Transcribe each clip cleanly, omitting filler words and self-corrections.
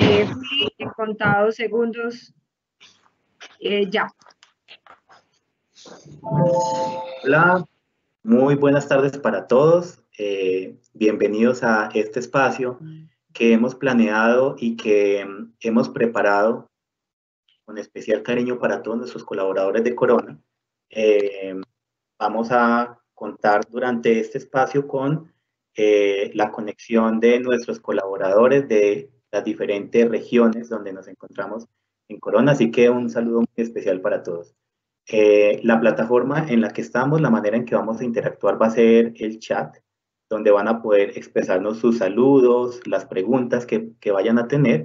Juli, en contados segundos, ya. Hola, muy buenas tardes para todos. Bienvenidos a este espacio que hemos planeado y que hemos preparado con especial cariño para todos nuestros colaboradores de Corona. Eh, Vamos a contar durante este espacio con la conexión de nuestros colaboradores de las diferentes regiones donde nos encontramos en Corona, así que un saludo muy especial para todos. La plataforma en la que estamos, la manera en que vamos a interactuar va a ser el chat, donde van a poder expresarnos sus saludos, las preguntas que vayan a tener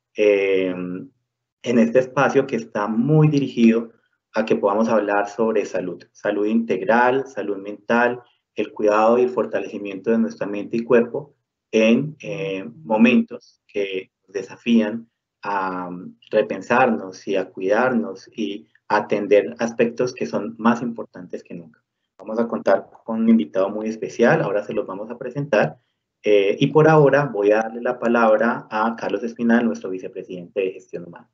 en este espacio que está muy dirigido a que podamos hablar sobre salud, salud integral, salud mental, el cuidado y el fortalecimiento de nuestra mente y cuerpo en momentos que nos desafían a repensarnos y a cuidarnos y atender aspectos que son más importantes que nunca. Vamos a contar con un invitado muy especial, ahora se los vamos a presentar. Y por ahora voy a darle la palabra a Carlos Espinal, nuestro vicepresidente de Gestión Humana.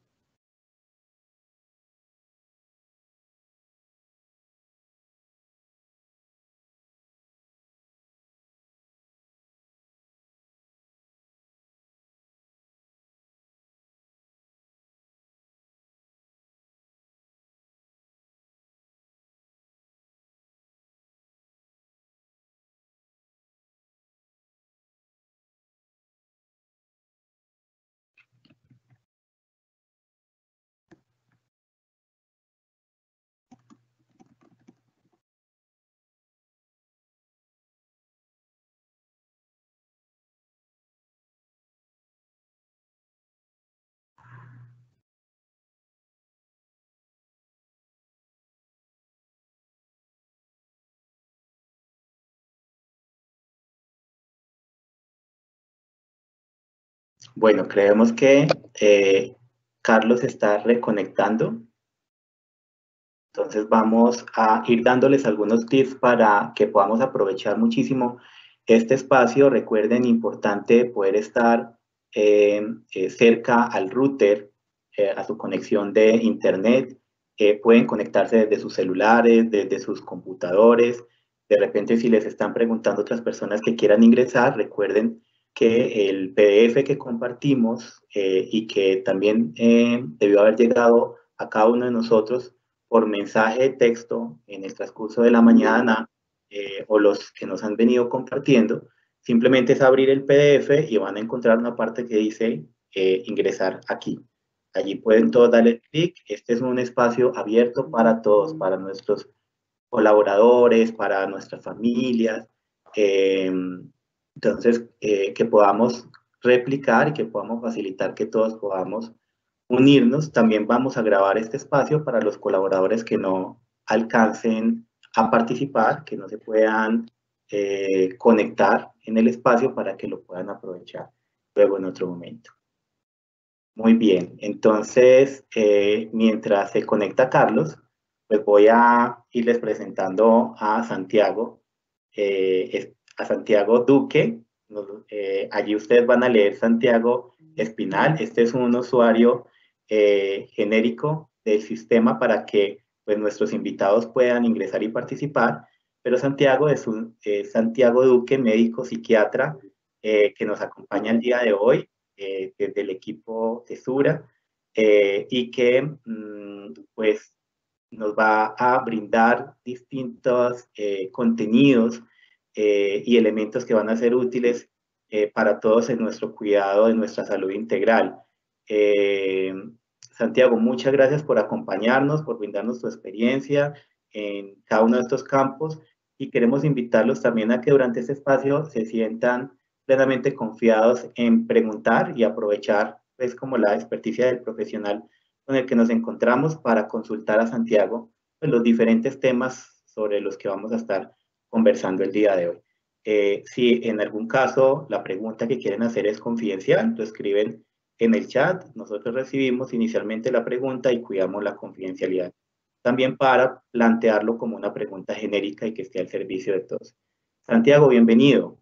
Bueno, creemos que Carlos está reconectando. Entonces vamos a ir dándoles algunos tips para que podamos aprovechar muchísimo este espacio. Recuerden, importante poder estar cerca al router, a su conexión de internet. Pueden conectarse desde sus celulares, desde sus computadores. De repente, si les están preguntando otras personas que quieran ingresar, recuerden que el PDF que compartimos y que también debió haber llegado a cada uno de nosotros por mensaje de texto en el transcurso de la mañana o los que nos han venido compartiendo, simplemente es abrir el PDF y van a encontrar una parte que dice ingresar aquí. Allí pueden todos darle clic. Este es un espacio abierto para todos, para nuestros colaboradores, para nuestras familias. Entonces, que podamos replicar y que podamos facilitar que todos podamos unirnos. También vamos a grabar este espacio para los colaboradores que no alcancen a participar, que no se puedan conectar en el espacio para que lo puedan aprovechar luego en otro momento. Muy bien, entonces mientras se conecta Carlos, pues voy a irles presentando a Santiago Duque. Allí ustedes van a leer Santiago Espinal. Este es un usuario genérico del sistema para que pues, nuestros invitados puedan ingresar y participar. Pero Santiago es Santiago Duque, médico psiquiatra, que nos acompaña el día de hoy desde el equipo de Sura y que pues nos va a brindar distintos contenidos y elementos que van a ser útiles para todos en nuestro cuidado de nuestra salud integral. Santiago, muchas gracias por acompañarnos, por brindarnos tu experiencia en cada uno de estos campos y queremos invitarlos también a que durante este espacio se sientan plenamente confiados en preguntar y aprovechar pues como la experticia del profesional con el que nos encontramos para consultar a Santiago pues, los diferentes temas sobre los que vamos a estar conversando el día de hoy. Si en algún caso la pregunta que quieren hacer es confidencial, lo escriben en el chat, nosotros recibimos inicialmente la pregunta y cuidamos la confidencialidad. También para plantearlo como una pregunta genérica y que esté al servicio de todos. Santiago, bienvenido.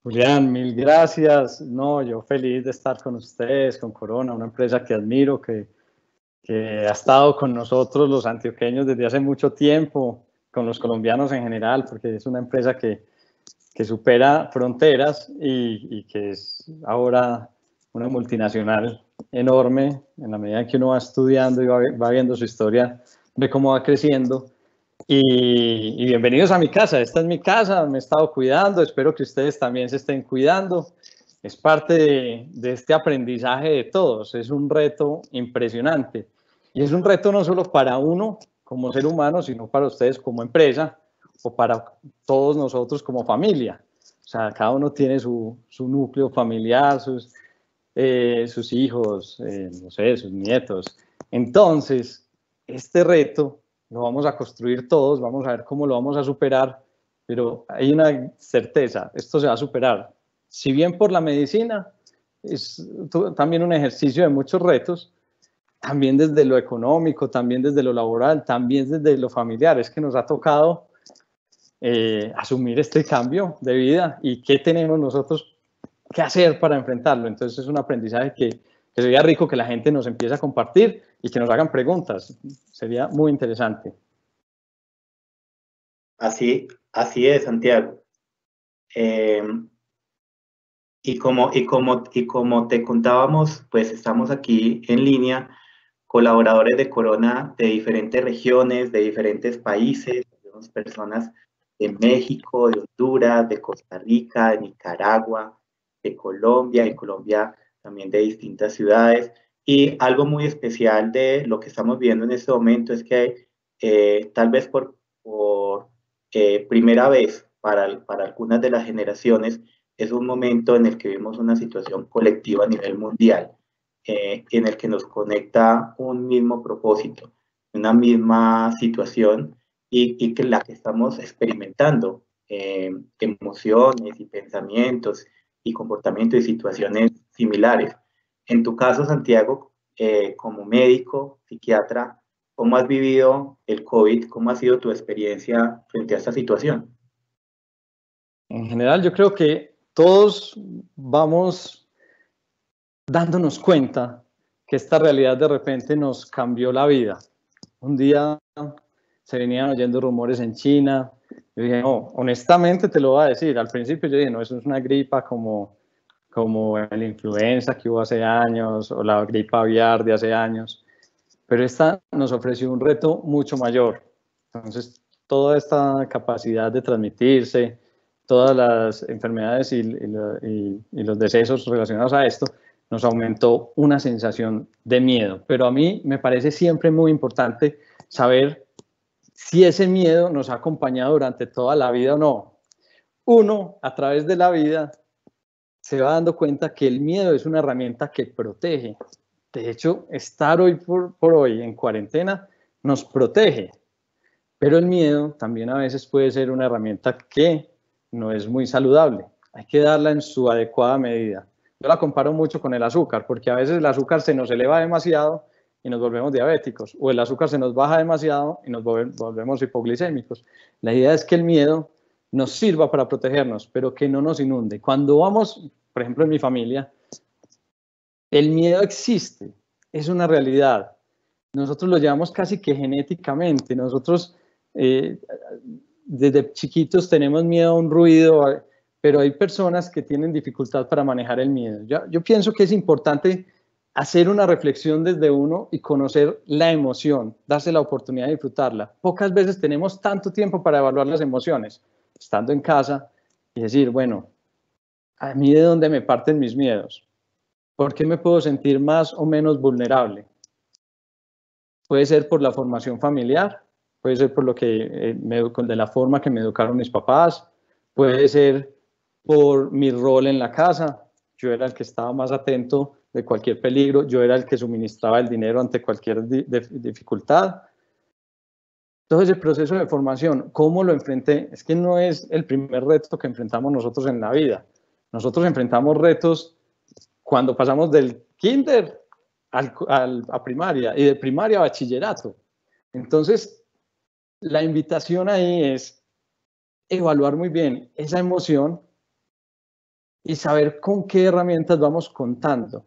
Julián, mil gracias. No, yo feliz de estar con ustedes, con Corona, una empresa que admiro, que ha estado con nosotros los antioqueños desde hace mucho tiempo, con los colombianos en general, porque es una empresa que supera fronteras y que es ahora una multinacional enorme en la medida en que uno va estudiando y va viendo su historia, ve cómo va creciendo. Y bienvenidos a mi casa. Esta es mi casa, me he estado cuidando, espero que ustedes también se estén cuidando. Es parte de este aprendizaje de todos, es un reto impresionante. Y es un reto no solo para uno como ser humano, sino para ustedes como empresa o para todos nosotros como familia. O sea, cada uno tiene su núcleo familiar, sus hijos, no sé, sus nietos. Entonces, este reto lo vamos a construir todos, vamos a ver cómo lo vamos a superar, pero hay una certeza, esto se va a superar. Si bien por la medicina es también un ejercicio de muchos retos, también desde lo económico, también desde lo laboral, también desde lo familiar, es que nos ha tocado asumir este cambio de vida y qué tenemos nosotros que hacer para enfrentarlo. Entonces es un aprendizaje que sería rico que la gente nos empiece a compartir y que nos hagan preguntas. Sería muy interesante. Así es, Santiago. Y como te contábamos, pues estamos aquí en línea, colaboradores de Corona de diferentes regiones, de diferentes países, tenemos personas de México, de Honduras, de Costa Rica, de Nicaragua, de Colombia, en Colombia también de distintas ciudades. Y algo muy especial de lo que estamos viendo en este momento es que tal vez por primera vez para algunas de las generaciones, es un momento en el que vivimos una situación colectiva a nivel mundial, en el que nos conecta un mismo propósito, una misma situación y que la que estamos experimentando, emociones y pensamientos y comportamientos y situaciones similares. En tu caso, Santiago, como médico, psiquiatra, ¿cómo has vivido el COVID? ¿Cómo ha sido tu experiencia frente a esta situación? En general, yo creo que todos vamos dándonos cuenta que esta realidad de repente nos cambió la vida. Un día se venían oyendo rumores en China. Yo dije, no, honestamente te lo voy a decir. Al principio yo dije, no, eso es una gripa como la influenza que hubo hace años o la gripa aviar de hace años. Pero esta nos ofreció un reto mucho mayor. Entonces, toda esta capacidad de transmitirse, todas las enfermedades y los decesos relacionados a esto, nos aumentó una sensación de miedo. Pero a mí me parece siempre muy importante saber si ese miedo nos ha acompañado durante toda la vida o no. Uno, a través de la vida, se va dando cuenta que el miedo es una herramienta que protege. De hecho, estar hoy por hoy en cuarentena nos protege, pero el miedo también a veces puede ser una herramienta que no es muy saludable. Hay que darla en su adecuada medida. Yo la comparo mucho con el azúcar, porque a veces el azúcar se nos eleva demasiado y nos volvemos diabéticos, o el azúcar se nos baja demasiado y nos volvemos hipoglicémicos. La idea es que el miedo nos sirva para protegernos, pero que no nos inunde. Cuando vamos, por ejemplo, en mi familia, el miedo existe, es una realidad. Nosotros lo llevamos casi que genéticamente. Nosotros desde chiquitos tenemos miedo a un ruido, pero hay personas que tienen dificultad para manejar el miedo. Yo pienso que es importante hacer una reflexión desde uno y conocer la emoción, darse la oportunidad de disfrutarla. Pocas veces tenemos tanto tiempo para evaluar las emociones, estando en casa y decir, bueno, ¿a mí de dónde me parten mis miedos? ¿Por qué me puedo sentir más o menos vulnerable? Puede ser por la formación familiar, puede ser por lo que de la forma que me educaron mis papás, puede ser por mi rol en la casa. Yo era el que estaba más atento de cualquier peligro, yo era el que suministraba el dinero ante cualquier dificultad. Entonces el proceso de formación, ¿cómo lo enfrenté? Es que no es el primer reto que enfrentamos nosotros en la vida. Nosotros enfrentamos retos cuando pasamos del kinder a primaria y de primaria a bachillerato. Entonces, la invitación ahí es evaluar muy bien esa emoción y saber con qué herramientas vamos contando.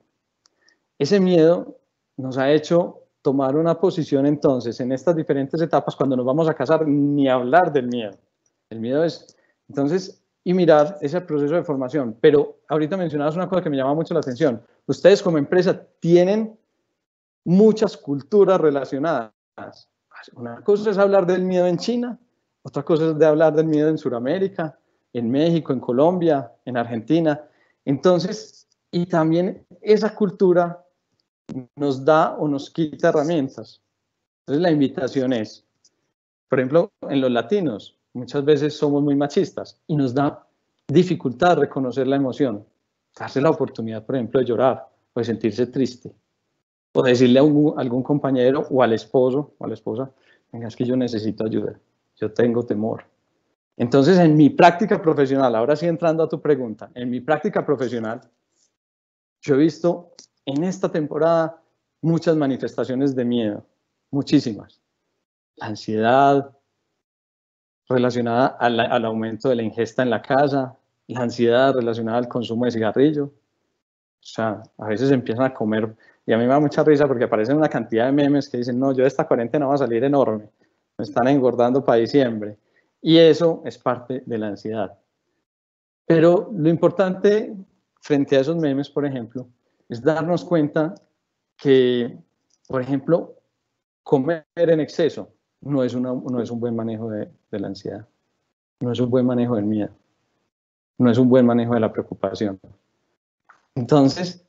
Ese miedo nos ha hecho tomar una posición entonces en estas diferentes etapas cuando nos vamos a casar, ni hablar del miedo. El miedo es, entonces, y mirar ese proceso de formación. Pero ahorita mencionabas una cosa que me llama mucho la atención. Ustedes como empresa tienen muchas culturas relacionadas. Una cosa es hablar del miedo en China, otra cosa es de hablar del miedo en Sudamérica, en México, en Colombia, en Argentina. Entonces, y también esa cultura nos da o nos quita herramientas. Entonces la invitación es, por ejemplo, en los latinos, muchas veces somos muy machistas y nos da dificultad reconocer la emoción, darse la oportunidad, por ejemplo, de llorar o de sentirse triste, o decirle a algún compañero o al esposo o a la esposa, venga, es que yo necesito ayuda, yo tengo temor. Entonces, en mi práctica profesional, ahora sí entrando a tu pregunta, en mi práctica profesional, yo he visto en esta temporada muchas manifestaciones de miedo, muchísimas. La ansiedad relacionada al aumento de la ingesta en la casa, la ansiedad relacionada al consumo de cigarrillo. O sea, a veces empiezan a comer, y a mí me da mucha risa porque aparecen una cantidad de memes que dicen, no, yo de esta cuarentena voy a salir enorme, me están engordando para diciembre. Y eso es parte de la ansiedad. Pero lo importante frente a esos memes, por ejemplo, es darnos cuenta que, por ejemplo, comer en exceso no es un buen manejo de la ansiedad, no es un buen manejo del miedo, no es un buen manejo de la preocupación. Entonces,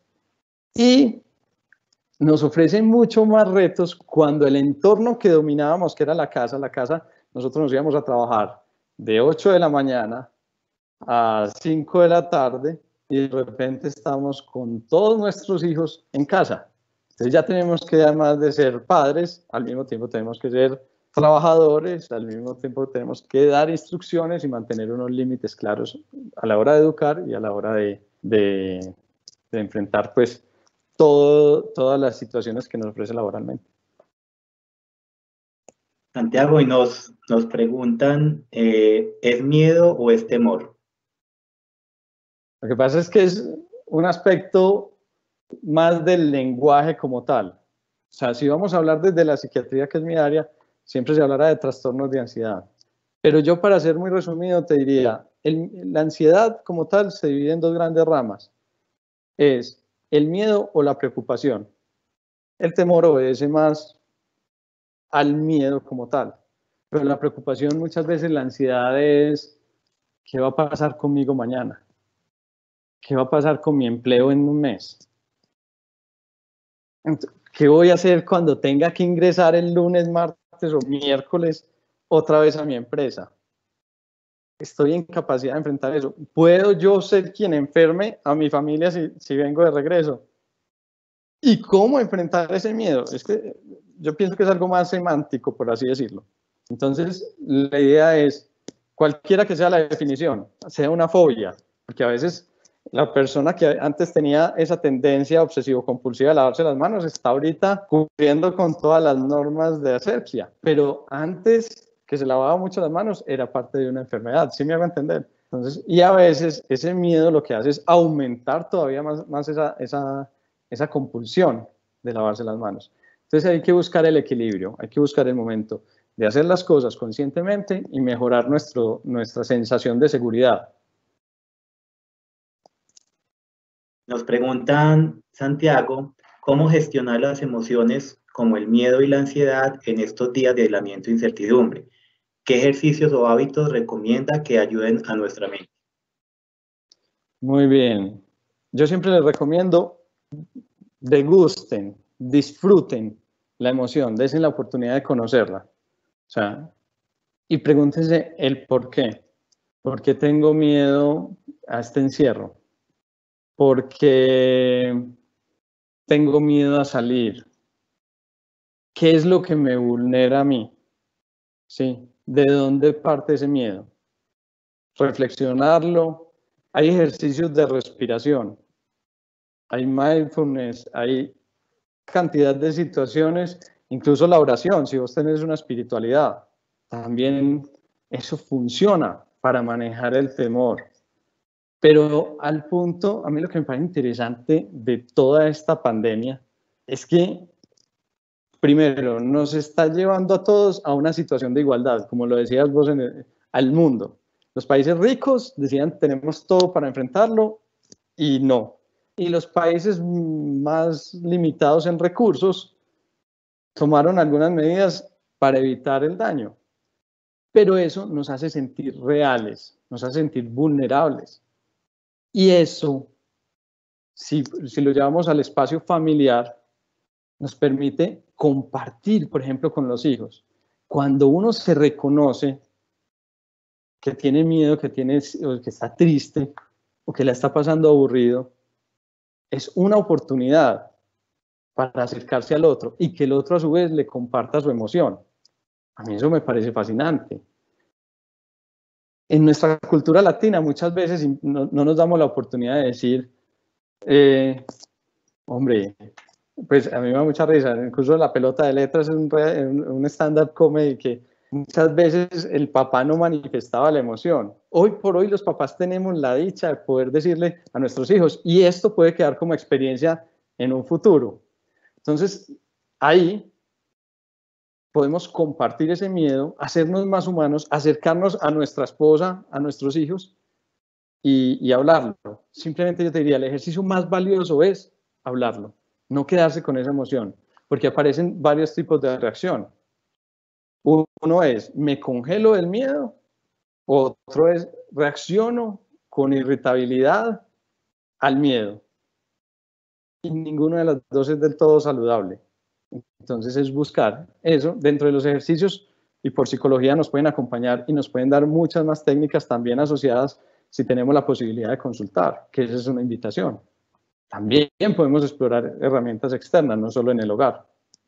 y nos ofrecen mucho más retos cuando el entorno que dominábamos, que era la casa, nosotros nos íbamos a trabajar de 8 de la mañana a 5 de la tarde y de repente estamos con todos nuestros hijos en casa. Entonces ya tenemos que, además de ser padres, al mismo tiempo tenemos que ser trabajadores, al mismo tiempo tenemos que dar instrucciones y mantener unos límites claros a la hora de educar y a la hora de enfrentar pues todas las situaciones que nos ofrece laboralmente. Santiago, y nos preguntan, ¿es miedo o es temor? Lo que pasa es que es un aspecto más del lenguaje como tal. O sea, si vamos a hablar desde la psiquiatría, que es mi área, siempre se hablará de trastornos de ansiedad. Pero yo, para ser muy resumido, te diría, la ansiedad como tal se divide en dos grandes ramas. Es el miedo o la preocupación. El temor obedece más al miedo como tal. Pero la preocupación, muchas veces la ansiedad es, ¿qué va a pasar conmigo mañana? ¿Qué va a pasar con mi empleo en un mes? ¿Qué voy a hacer cuando tenga que ingresar el lunes, martes o miércoles otra vez a mi empresa? Estoy en capacidad de enfrentar eso. ¿Puedo yo ser quien enferme a mi familia si vengo de regreso? ¿Y cómo enfrentar ese miedo? Es que yo pienso que es algo más semántico, por así decirlo. Entonces, la idea es, cualquiera que sea la definición, sea una fobia, porque a veces la persona que antes tenía esa tendencia obsesivo-compulsiva a lavarse las manos está ahorita cumpliendo con todas las normas de asepsia, pero antes que se lavaba mucho las manos era parte de una enfermedad, ¿sí me hago entender? Entonces, y a veces ese miedo lo que hace es aumentar todavía más esa compulsión de lavarse las manos. Entonces hay que buscar el equilibrio, hay que buscar el momento de hacer las cosas conscientemente y mejorar nuestra sensación de seguridad. Nos preguntan, Santiago, ¿cómo gestionar las emociones como el miedo y la ansiedad en estos días de aislamiento e incertidumbre? ¿Qué ejercicios o hábitos recomienda que ayuden a nuestra mente? Muy bien. Yo siempre les recomiendo, degusten, disfruten la emoción, dense la oportunidad de conocerla. O sea, y pregúntense el por qué. ¿Por qué tengo miedo a este encierro? ¿Por qué tengo miedo a salir? ¿Qué es lo que me vulnera a mí? ¿Sí? ¿De dónde parte ese miedo? Reflexionarlo. Hay ejercicios de respiración, hay mindfulness, hay cantidad de situaciones, incluso la oración, si vos tenés una espiritualidad, también eso funciona para manejar el temor. Pero al punto, a mí lo que me parece interesante de toda esta pandemia es que, primero, nos está llevando a todos a una situación de igualdad, como lo decías vos, al mundo. Los países ricos decían, tenemos todo para enfrentarlo, y no. Y los países más limitados en recursos tomaron algunas medidas para evitar el daño. Pero eso nos hace sentir reales, nos hace sentir vulnerables. Y eso, si lo llevamos al espacio familiar, nos permite compartir, por ejemplo, con los hijos. Cuando uno se reconoce que tiene miedo, que está triste o que le está pasando aburrido, es una oportunidad para acercarse al otro y que el otro a su vez le comparta su emoción. A mí eso me parece fascinante. En nuestra cultura latina muchas veces no nos damos la oportunidad de decir, hombre, pues a mí me da mucha risa, incluso La Pelota de Letras es un stand-up comedy que muchas veces el papá no manifestaba la emoción. Hoy por hoy los papás tenemos la dicha de poder decirle a nuestros hijos, y esto puede quedar como experiencia en un futuro. Entonces, ahí podemos compartir ese miedo, hacernos más humanos, acercarnos a nuestra esposa, a nuestros hijos y hablarlo. Simplemente yo te diría, el ejercicio más valioso es hablarlo, no quedarse con esa emoción, porque aparecen varios tipos de reacción. Uno es, me congelo del miedo, otro es, reacciono con irritabilidad al miedo. Y ninguno de los dos es del todo saludable. Entonces es buscar eso dentro de los ejercicios, y por psicología nos pueden acompañar y nos pueden dar muchas más técnicas también asociadas si tenemos la posibilidad de consultar, que esa es una invitación. También podemos explorar herramientas externas, no solo en el hogar.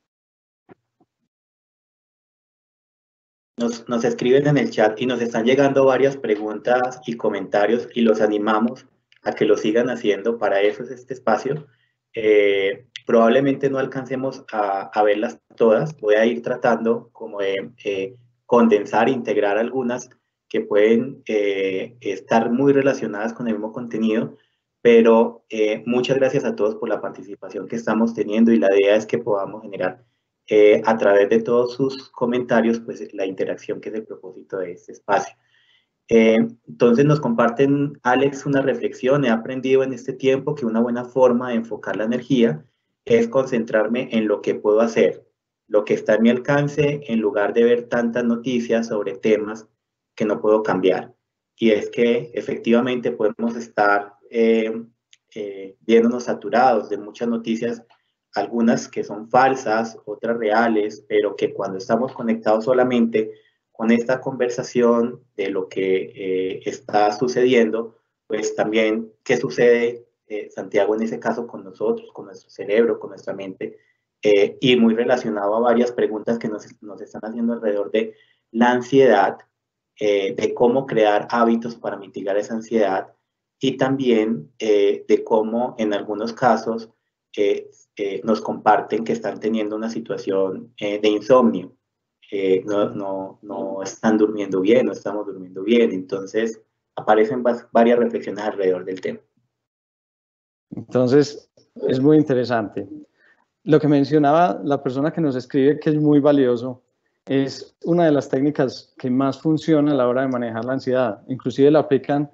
Nos escriben en el chat y nos están llegando varias preguntas y comentarios y los animamos a que lo sigan haciendo. Para eso es este espacio. Probablemente no alcancemos a verlas todas. Voy a ir tratando como de condensar, integrar algunas que pueden estar muy relacionadas con el mismo contenido, pero muchas gracias a todos por la participación que estamos teniendo, y la idea es que podamos generar a través de todos sus comentarios, pues la interacción que es el propósito de este espacio. Entonces nos comparten, Alex, una reflexión. He aprendido en este tiempo que una buena forma de enfocar la energía es concentrarme en lo que puedo hacer, lo que está a mi alcance, en lugar de ver tantas noticias sobre temas que no puedo cambiar. Y es que efectivamente podemos estar viéndonos saturados de muchas noticias, algunas que son falsas, otras reales, pero que cuando estamos conectados solamente con esta conversación de lo que está sucediendo, pues también qué sucede, Santiago, en ese caso con nosotros, con nuestro cerebro, con nuestra mente, y muy relacionado a varias preguntas que nos están haciendo alrededor de la ansiedad, de cómo crear hábitos para mitigar esa ansiedad, y también de cómo en algunos casos nos comparten que están teniendo una situación de insomnio. No están durmiendo bien, no estamos durmiendo bien. Entonces aparecen varias reflexiones alrededor del tema. Entonces es muy interesante. Lo que mencionaba la persona que nos escribe, que es muy valioso, es una de las técnicas que más funciona a la hora de manejar la ansiedad. Inclusive la aplican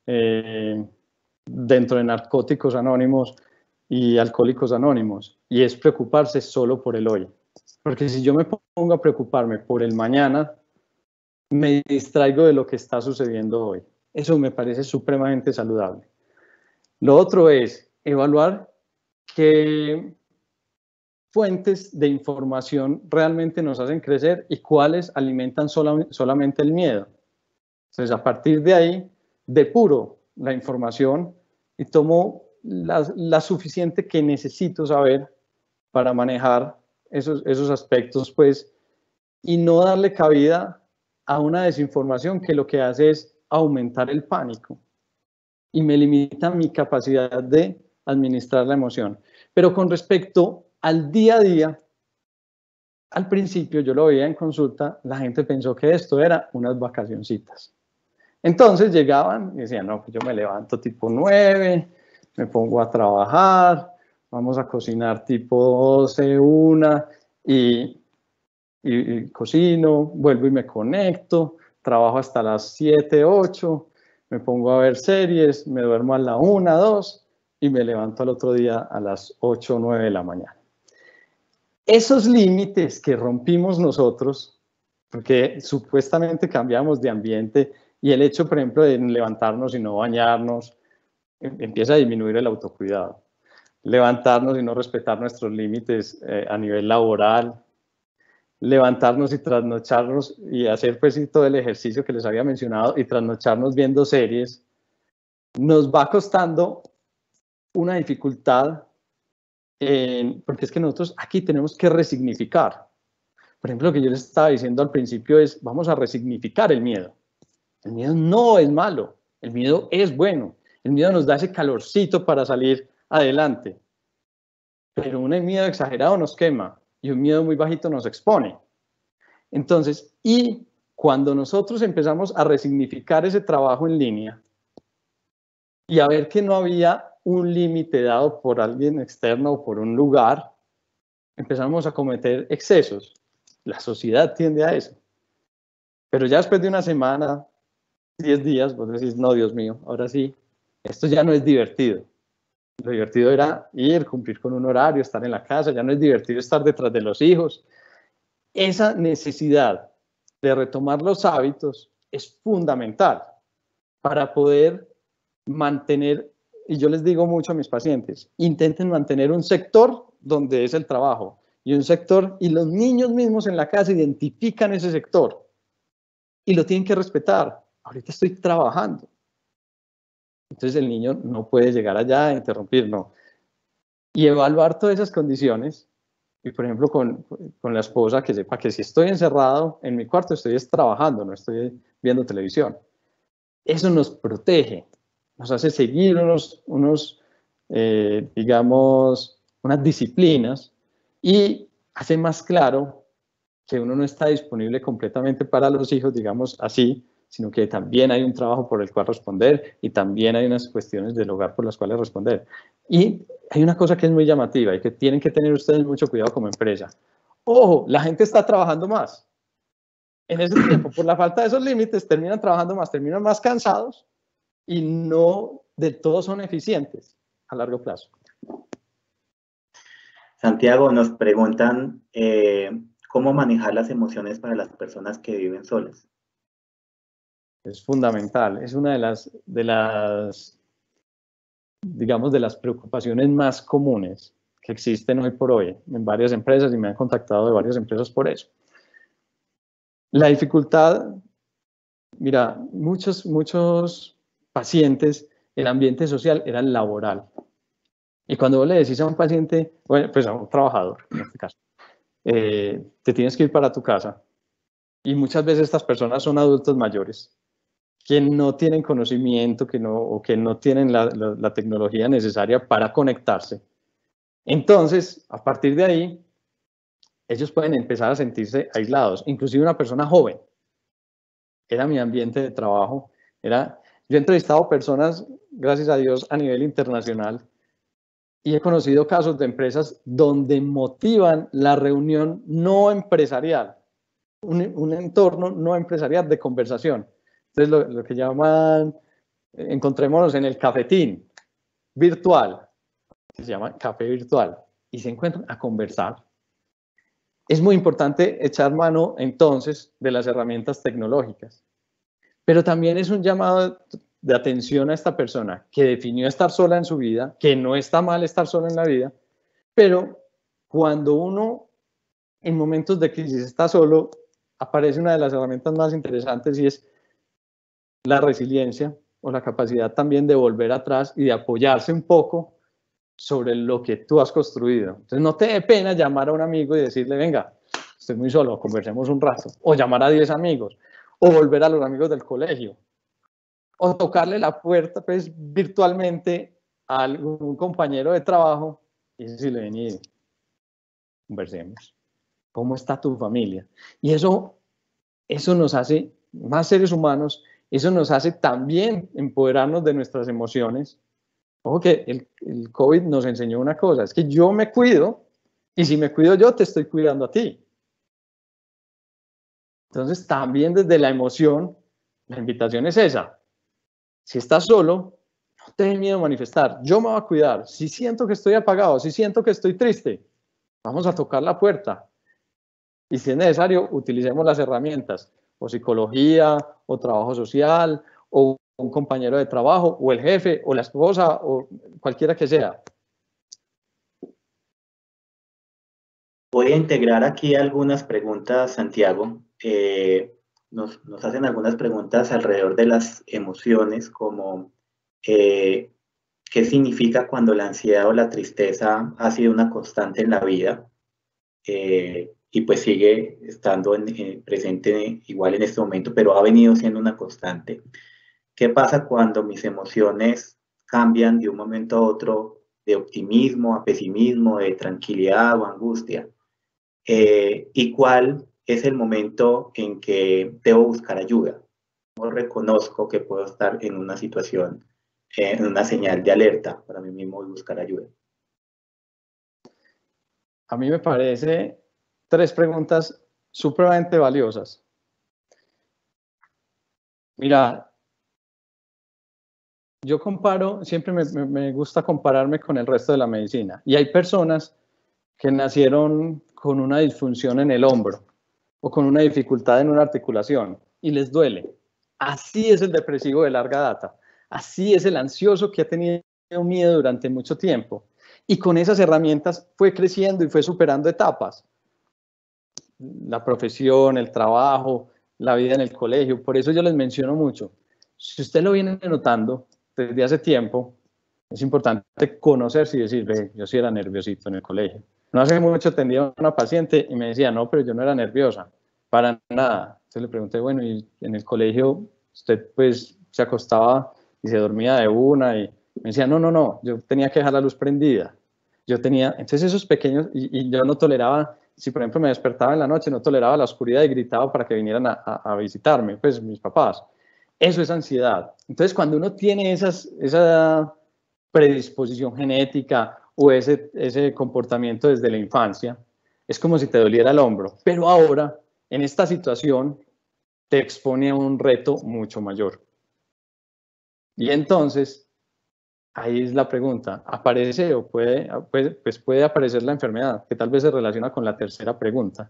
dentro de Narcóticos Anónimos y Alcohólicos Anónimos, y es preocuparse solo por el hoy. Porque si yo me pongo a preocuparme por el mañana, me distraigo de lo que está sucediendo hoy. Eso me parece supremamente saludable. Lo otro es evaluar qué fuentes de información realmente nos hacen crecer y cuáles alimentan solamente el miedo. Entonces, a partir de ahí, depuro la información y tomo la suficiente que necesito saber para manejar esos aspectos, pues, y no darle cabida a una desinformación que lo que hace es aumentar el pánico y me limita mi capacidad de administrar la emoción. Pero con respecto al día a día, al principio yo lo veía en consulta, la gente pensó que esto era unas vacacioncitas. Entonces llegaban y decían, no, pues yo me levanto tipo 9, me pongo a trabajar, vamos a cocinar tipo 12, 1 y cocino, vuelvo y me conecto, trabajo hasta las 7, 8, me pongo a ver series, me duermo a la 1, 2 y me levanto al otro día a las 8 o 9 de la mañana. Esos límites que rompimos nosotros, porque supuestamente cambiamos de ambiente y el hecho, por ejemplo, de levantarnos y no bañarnos, empieza a disminuir el autocuidado. Levantarnos y no respetar nuestros límites a nivel laboral, levantarnos y trasnocharnos y hacer pues todo el ejercicio que les había mencionado y trasnocharnos viendo series, nos va costando una dificultad porque es que nosotros aquí tenemos que resignificar. Por ejemplo, lo que yo les estaba diciendo al principio es, vamos a resignificar el miedo. El miedo no es malo, el miedo es bueno, el miedo nos da ese calorcito para salir adelante, pero un miedo exagerado nos quema y un miedo muy bajito nos expone. Entonces, y cuando nosotros empezamos a resignificar ese trabajo en línea y a ver que no había un límite dado por alguien externo o por un lugar, empezamos a cometer excesos. La sociedad tiende a eso. Pero ya después de una semana, 10 días, vos decís, no, Dios mío, ahora sí, esto ya no es divertido. Lo divertido era ir, cumplir con un horario, estar en la casa, ya no es divertido estar detrás de los hijos. Esa necesidad de retomar los hábitos es fundamental para poder mantener, y yo les digo mucho a mis pacientes, intenten mantener un sector donde es el trabajo y un sector, y los niños mismos en la casa identifican ese sector y lo tienen que respetar. Ahorita estoy trabajando. Entonces el niño no puede llegar allá a interrumpir, no. Y evaluar todas esas condiciones, y por ejemplo con la esposa, que sepa que si estoy encerrado en mi cuarto estoy trabajando, no estoy viendo televisión. Eso nos protege, nos hace seguir digamos, unas disciplinas y hace más claro que uno no está disponible completamente para los hijos, digamos así, sino que también hay un trabajo por el cual responder y también hay unas cuestiones del hogar por las cuales responder. Y hay una cosa que es muy llamativa y que tienen que tener ustedes mucho cuidado como empresa. Ojo, la gente está trabajando más. En ese tiempo, por la falta de esos límites, terminan trabajando más, terminan más cansados y no de todo son eficientes a largo plazo. Santiago, nos preguntan cómo manejar las emociones para las personas que viven solas. Es fundamental, es una digamos, de las preocupaciones más comunes que existen hoy por hoy en varias empresas y me han contactado de varias empresas por eso. La dificultad, mira, muchos pacientes, el ambiente social era el laboral. Y cuando vos le decís a un paciente, bueno, pues a un trabajador, en este caso, te tienes que ir para tu casa. Y muchas veces estas personas son adultos mayores que no tienen conocimiento o que no tienen la tecnología necesaria para conectarse. Entonces, a partir de ahí, ellos pueden empezar a sentirse aislados. Inclusive una persona joven. Era mi ambiente de trabajo. Yo he entrevistado personas, gracias a Dios, a nivel internacional y he conocido casos de empresas donde motivan la reunión no empresarial, un entorno no empresarial de conversación. Entonces, lo que llaman, encontrémonos en el cafetín virtual, que se llama café virtual, y se encuentran a conversar. Es muy importante echar mano, entonces, de las herramientas tecnológicas. Pero también es un llamado de atención a esta persona que definió estar sola en su vida, que no está mal estar sola en la vida, pero cuando uno en momentos de crisis está solo, aparece una de las herramientas más interesantes y es la resiliencia o la capacidad también de volver atrás y de apoyarse un poco sobre lo que tú has construido. Entonces no te dé pena llamar a un amigo y decirle, venga, estoy muy solo, conversemos un rato, o llamar a 10 amigos, o volver a los amigos del colegio, o tocarle la puerta pues virtualmente a algún compañero de trabajo y decirle, vení, conversemos. ¿Cómo está tu familia? Y eso nos hace más seres humanos Eso nos hace también empoderarnos de nuestras emociones. Ojo que el COVID nos enseñó una cosa, es que yo me cuido, y si me cuido yo, te estoy cuidando a ti. Entonces, también desde la emoción, la invitación es esa. Si estás solo, no te dé miedo a manifestar. Yo me voy a cuidar. Si siento que estoy apagado, si siento que estoy triste, vamos a tocar la puerta. Y si es necesario, utilicemos las herramientas, o psicología, o trabajo social, o un compañero de trabajo, o el jefe, o la esposa, o cualquiera que sea. Voy a integrar aquí algunas preguntas, Santiago. Nos hacen algunas preguntas alrededor de las emociones, como qué significa cuando la ansiedad o la tristeza ha sido una constante en la vida y pues sigue estando presente igual en este momento, pero ha venido siendo una constante. ¿Qué pasa cuando mis emociones cambian de un momento a otro, de optimismo a pesimismo, de tranquilidad o angustia? ¿Y cuál es el momento en que debo buscar ayuda? ¿Cómo reconozco que puedo estar en una situación, en una señal de alerta para mí mismo y buscar ayuda? A mí me parece 3 preguntas supremamente valiosas. Mira, yo comparo, siempre me gusta compararme con el resto de la medicina. Y hay personas que nacieron con una disfunción en el hombro o con una dificultad en una articulación y les duele. Así es el depresivo de larga data. Así es el ansioso que ha tenido miedo durante mucho tiempo. Y con esas herramientas fue creciendo y fue superando etapas. La profesión, el trabajo, la vida en el colegio. Por eso yo les menciono mucho. Si usted lo viene notando desde hace tiempo, es importante conocerse y decir, ve, yo sí era nerviosito en el colegio. No hace mucho atendía a una paciente y me decía, no, pero yo no era nerviosa, para nada. Entonces le pregunté, bueno, y en el colegio usted pues se acostaba y se dormía de una y me decía, no, yo tenía que dejar la luz prendida. Yo tenía, entonces esos pequeños, y yo no toleraba, si por ejemplo me despertaba en la noche, no toleraba la oscuridad y gritaba para que vinieran a visitarme, pues mis papás. Eso es ansiedad. Entonces cuando uno tiene esa predisposición genética o ese comportamiento desde la infancia, es como si te doliera el hombro. Pero ahora, en esta situación, te expone a un reto mucho mayor. Y entonces, ahí es la pregunta, ¿aparece o puede aparecer la enfermedad? Que tal vez se relaciona con la tercera pregunta.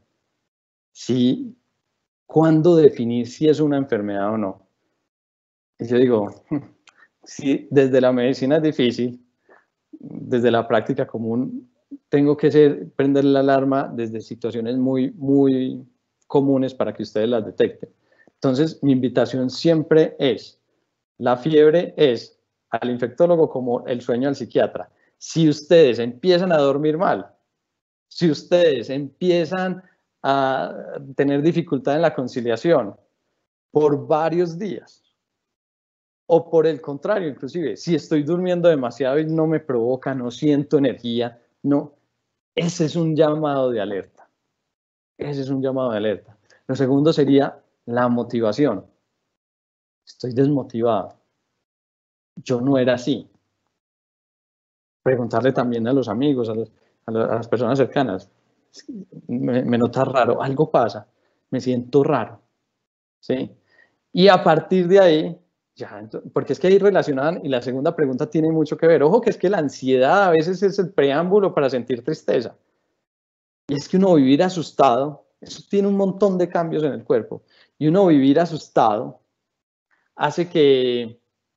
Sí, ¿cuándo definir si es una enfermedad o no? Y yo digo, si desde la medicina es difícil, desde la práctica común tengo que prender la alarma desde situaciones muy comunes para que ustedes las detecten. Entonces, mi invitación siempre es, la fiebre es al infectólogo como el sueño al psiquiatra. Si ustedes empiezan a dormir mal, si ustedes empiezan a tener dificultad en la conciliación por varios días, o por el contrario, inclusive, si estoy durmiendo demasiado y no me provoca, no siento energía, no, ese es un llamado de alerta. Ese es un llamado de alerta. Lo segundo sería la motivación. Estoy desmotivado. Yo no era así. Preguntarle también a los amigos, a las personas cercanas. Me notas raro, algo pasa, me siento raro. ¿Sí? Y a partir de ahí, ya, porque es que ahí relacionaban, y la segunda pregunta tiene mucho que ver. Ojo que es que la ansiedad a veces es el preámbulo para sentir tristeza. Y es que uno vivir asustado, eso tiene un montón de cambios en el cuerpo. Y uno vivir asustado hace que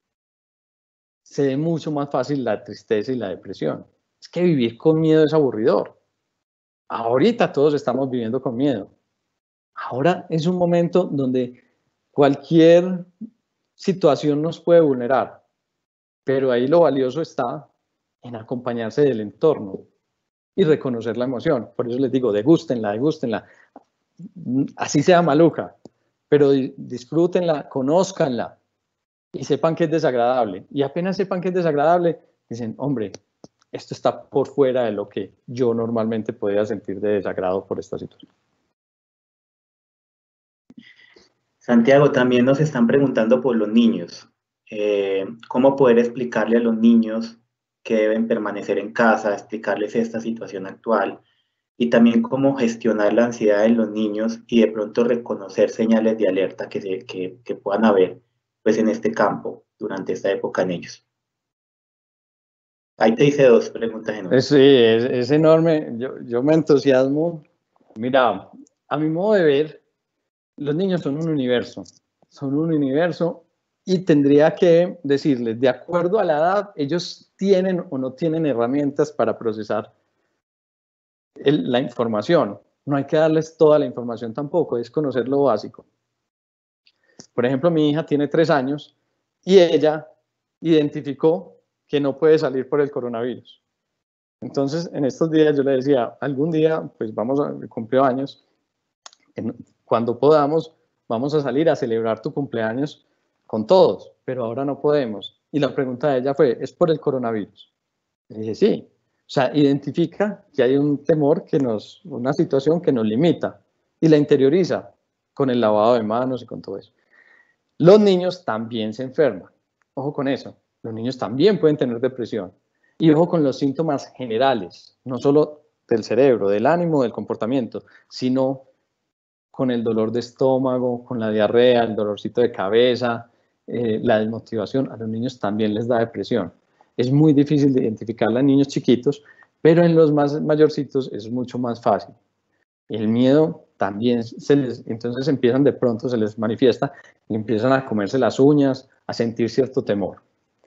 se dé mucho más fácil la tristeza y la depresión. Es que vivir con miedo es aburridor. Ahorita todos estamos viviendo con miedo. Ahora es un momento donde cualquier situación nos puede vulnerar, pero ahí lo valioso está en acompañarse del entorno y reconocer la emoción. Por eso les digo, degústenla, así sea maluca, pero disfrútenla, conózcanla y sepan que es desagradable. Y apenas sepan que es desagradable, dicen, hombre, esto está por fuera de lo que yo normalmente podría sentir de desagrado por esta situación. Santiago, también nos están preguntando por los niños. ¿Cómo poder explicarle a los niños que deben permanecer en casa, explicarles esta situación actual y también cómo gestionar la ansiedad en los niños y de pronto reconocer señales de alerta que puedan haber pues, en este campo durante esta época en ellos? Ahí te hice dos preguntas en una. Sí, es enorme. Yo me entusiasmo. Mira, a mi modo de ver, los niños son un universo y tendría que decirles, de acuerdo a la edad, ellos tienen o no tienen herramientas para procesar la información. No hay que darles toda la información tampoco, es conocer lo básico. Por ejemplo, mi hija tiene 3 años y ella identificó que no puede salir por el coronavirus. Entonces, en estos días yo le decía, algún día, pues vamos a cumplir años, cuando podamos, vamos a salir a celebrar tu cumpleaños con todos, pero ahora no podemos. Y la pregunta de ella fue, ¿es por el coronavirus? Le dije, sí. O sea, identifica que hay un temor una situación que nos limita y la interioriza con el lavado de manos y con todo eso. Los niños también se enferman. Ojo con eso. Los niños también pueden tener depresión. Y ojo con los síntomas generales, no solo del cerebro, del ánimo, del comportamiento, sino con el dolor de estómago, con la diarrea, el dolorcito de cabeza, la desmotivación. A los niños también les da depresión. Es muy difícil de identificarla en niños chiquitos, pero en los más mayorcitos es mucho más fácil. El miedo también entonces empiezan de pronto, se les manifiesta y empiezan a comerse las uñas, a sentir cierto temor.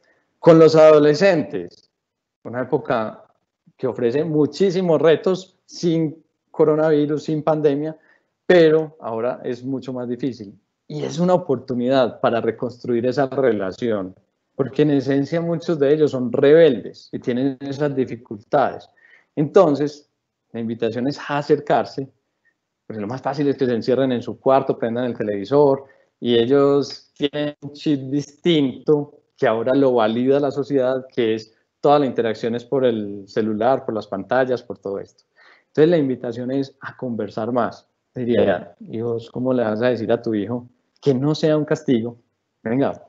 Con los adolescentes, una época que ofrece muchísimos retos sin coronavirus, sin pandemia, pero ahora es mucho más difícil. Y es una oportunidad para reconstruir esa relación, porque en esencia muchos de ellos son rebeldes y tienen esas dificultades. Entonces, la invitación es a acercarse, porque lo más fácil es que se encierren en su cuarto, prendan el televisor y ellos tienen un chip distinto que ahora lo valida la sociedad, que es toda la interacción es por el celular, por las pantallas, por todo esto. Entonces la invitación es a conversar más. Diría, hijos, ¿cómo le vas a decir a tu hijo que no sea un castigo? Venga,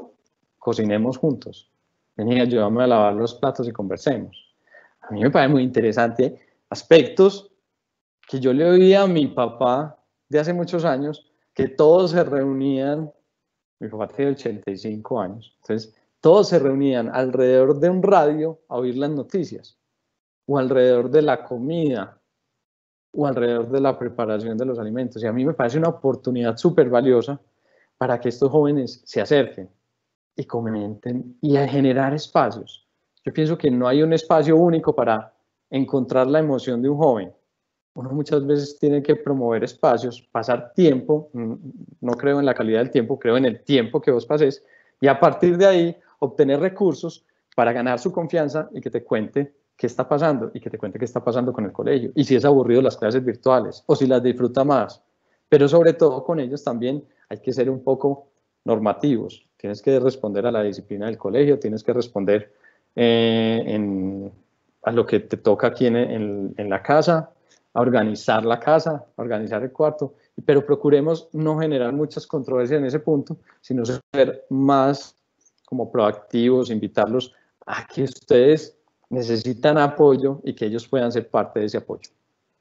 cocinemos juntos. Venga, ayúdame a lavar los platos y conversemos. A mí me parece muy interesante aspectos que yo le oía a mi papá de hace muchos años, que todos se reunían, mi papá tiene 85 años, entonces todos se reunían alrededor de un radio a oír las noticias, o alrededor de la comida, o alrededor de la preparación de los alimentos. Y a mí me parece una oportunidad súper valiosa para que estos jóvenes se acerquen y comenten y a generar espacios. Yo pienso que no hay un espacio único para encontrar la emoción de un joven. Uno muchas veces tiene que promover espacios, pasar tiempo, no creo en la calidad del tiempo, creo en el tiempo que vos pases, y a partir de ahí obtener recursos para ganar su confianza y que te cuente qué está pasando y que te cuente qué está pasando con el colegio y si es aburrido las clases virtuales o si las disfruta más. Pero sobre todo con ellos también hay que ser un poco normativos. Tienes que responder a la disciplina del colegio, tienes que responder a lo que te toca aquí en la casa, a organizar la casa, a organizar el cuarto, pero procuremos no generar muchas controversias en ese punto, sino ser más como proactivos, invitarlos a que ustedes necesitan apoyo y que ellos puedan ser parte de ese apoyo.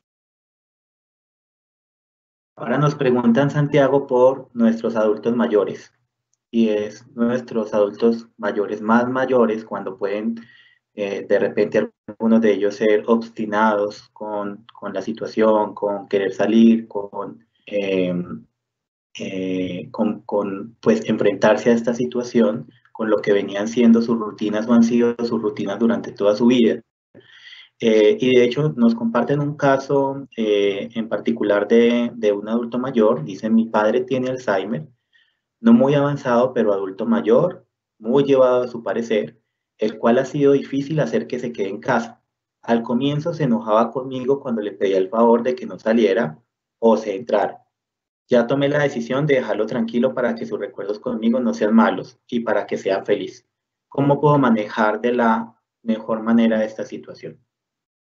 Ahora nos preguntan, Santiago, por nuestros adultos mayores. Y es nuestros adultos mayores más mayores cuando pueden de repente algunos de ellos ser obstinados con la situación, con querer salir, pues enfrentarse a esta situación con lo que venían siendo sus rutinas o han sido sus rutinas durante toda su vida. Y de hecho nos comparten un caso en particular de un adulto mayor. Dicen, mi padre tiene Alzheimer, no muy avanzado, pero adulto mayor, muy llevado a su parecer, el cual ha sido difícil hacer que se quede en casa. Al comienzo se enojaba conmigo cuando le pedía el favor de que no saliera o se entrara. Ya tomé la decisión de dejarlo tranquilo para que sus recuerdos conmigo no sean malos y para que sea feliz. ¿Cómo puedo manejar de la mejor manera esta situación?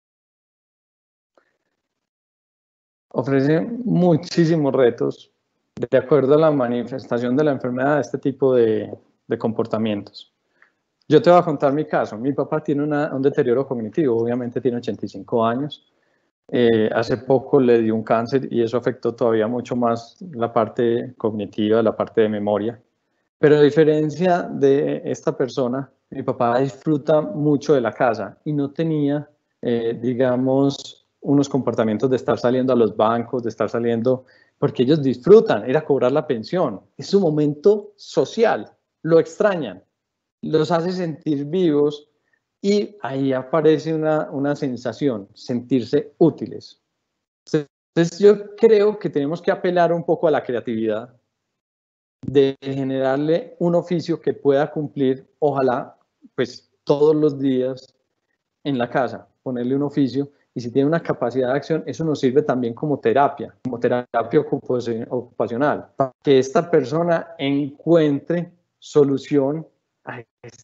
Ofrece muchísimos retos, de acuerdo a la manifestación de la enfermedad, este tipo de comportamientos. Yo te voy a contar mi caso. Mi papá tiene un deterioro cognitivo, obviamente tiene 85 años. Hace poco le dio un cáncer y eso afectó todavía mucho más la parte cognitiva, la parte de memoria. Pero a diferencia de esta persona, mi papá disfruta mucho de la casa y no tenía, digamos, unos comportamientos de estar saliendo a los bancos, de estar saliendo, porque ellos disfrutan, ir a cobrar la pensión. Es su momento social, lo extrañan, los hace sentir vivos y ahí aparece una sensación, sentirse útiles. Entonces yo creo que tenemos que apelar un poco a la creatividad, de generarle un oficio que pueda cumplir, ojalá, pues todos los días en la casa, ponerle un oficio, y si tiene una capacidad de acción, eso nos sirve también como terapia ocupacional, para que esta persona encuentre solución a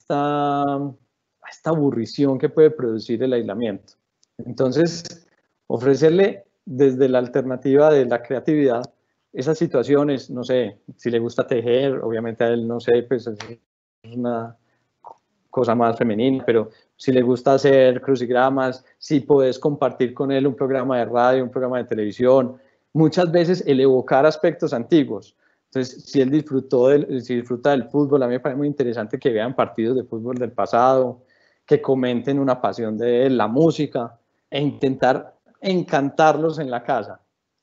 esta aburrición que puede producir el aislamiento. Entonces, ofrecerle desde la alternativa de la creatividad esas situaciones, no sé, si le gusta tejer, obviamente a él, no sé, pues es una cosa más femenina, pero si le gusta hacer crucigramas, si puedes compartir con él un programa de radio, un programa de televisión, muchas veces el evocar aspectos antiguos. Entonces, si él si disfruta del fútbol, a mí me parece muy interesante que vean partidos de fútbol del pasado, que comenten una pasión de él, la música, e intentar encantarlos en la casa.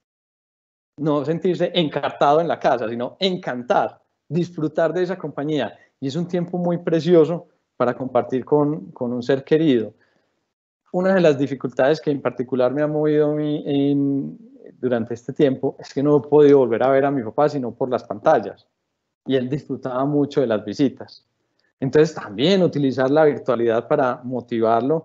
No sentirse encartado en la casa, sino encantar, disfrutar de esa compañía. Y es un tiempo muy precioso para compartir con un ser querido. Una de las dificultades que en particular me ha movido a mí durante este tiempo es que no he podido volver a ver a mi papá sino por las pantallas. Y él disfrutaba mucho de las visitas. Entonces también utilizar la virtualidad para motivarlo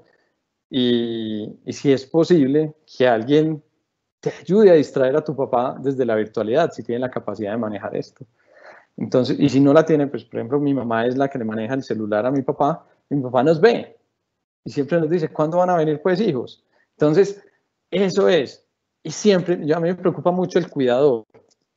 y si es posible que alguien te ayude a distraer a tu papá desde la virtualidad, si tiene la capacidad de manejar esto. Entonces, y si no la tiene, pues por ejemplo, mi mamá es la que le maneja el celular a mi papá nos ve y siempre nos dice, ¿cuándo van a venir pues hijos? Entonces, eso es. Y siempre, a mí me preocupa mucho el cuidador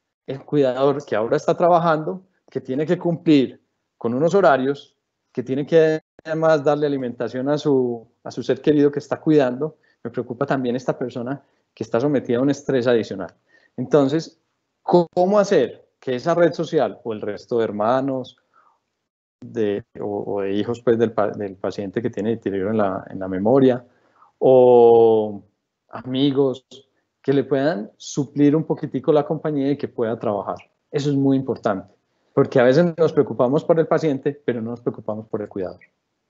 que ahora está trabajando, que tiene que cumplir con unos horarios, que tiene que además darle alimentación a su ser querido que está cuidando. Me preocupa también esta persona que está sometida a un estrés adicional. Entonces, ¿cómo hacer que esa red social o el resto de hermanos o de hijos pues, del paciente que tiene deterioro en la memoria o amigos que le puedan suplir un poquitico la compañía y que pueda trabajar? Eso es muy importante, porque a veces nos preocupamos por el paciente, pero no nos preocupamos por el cuidador.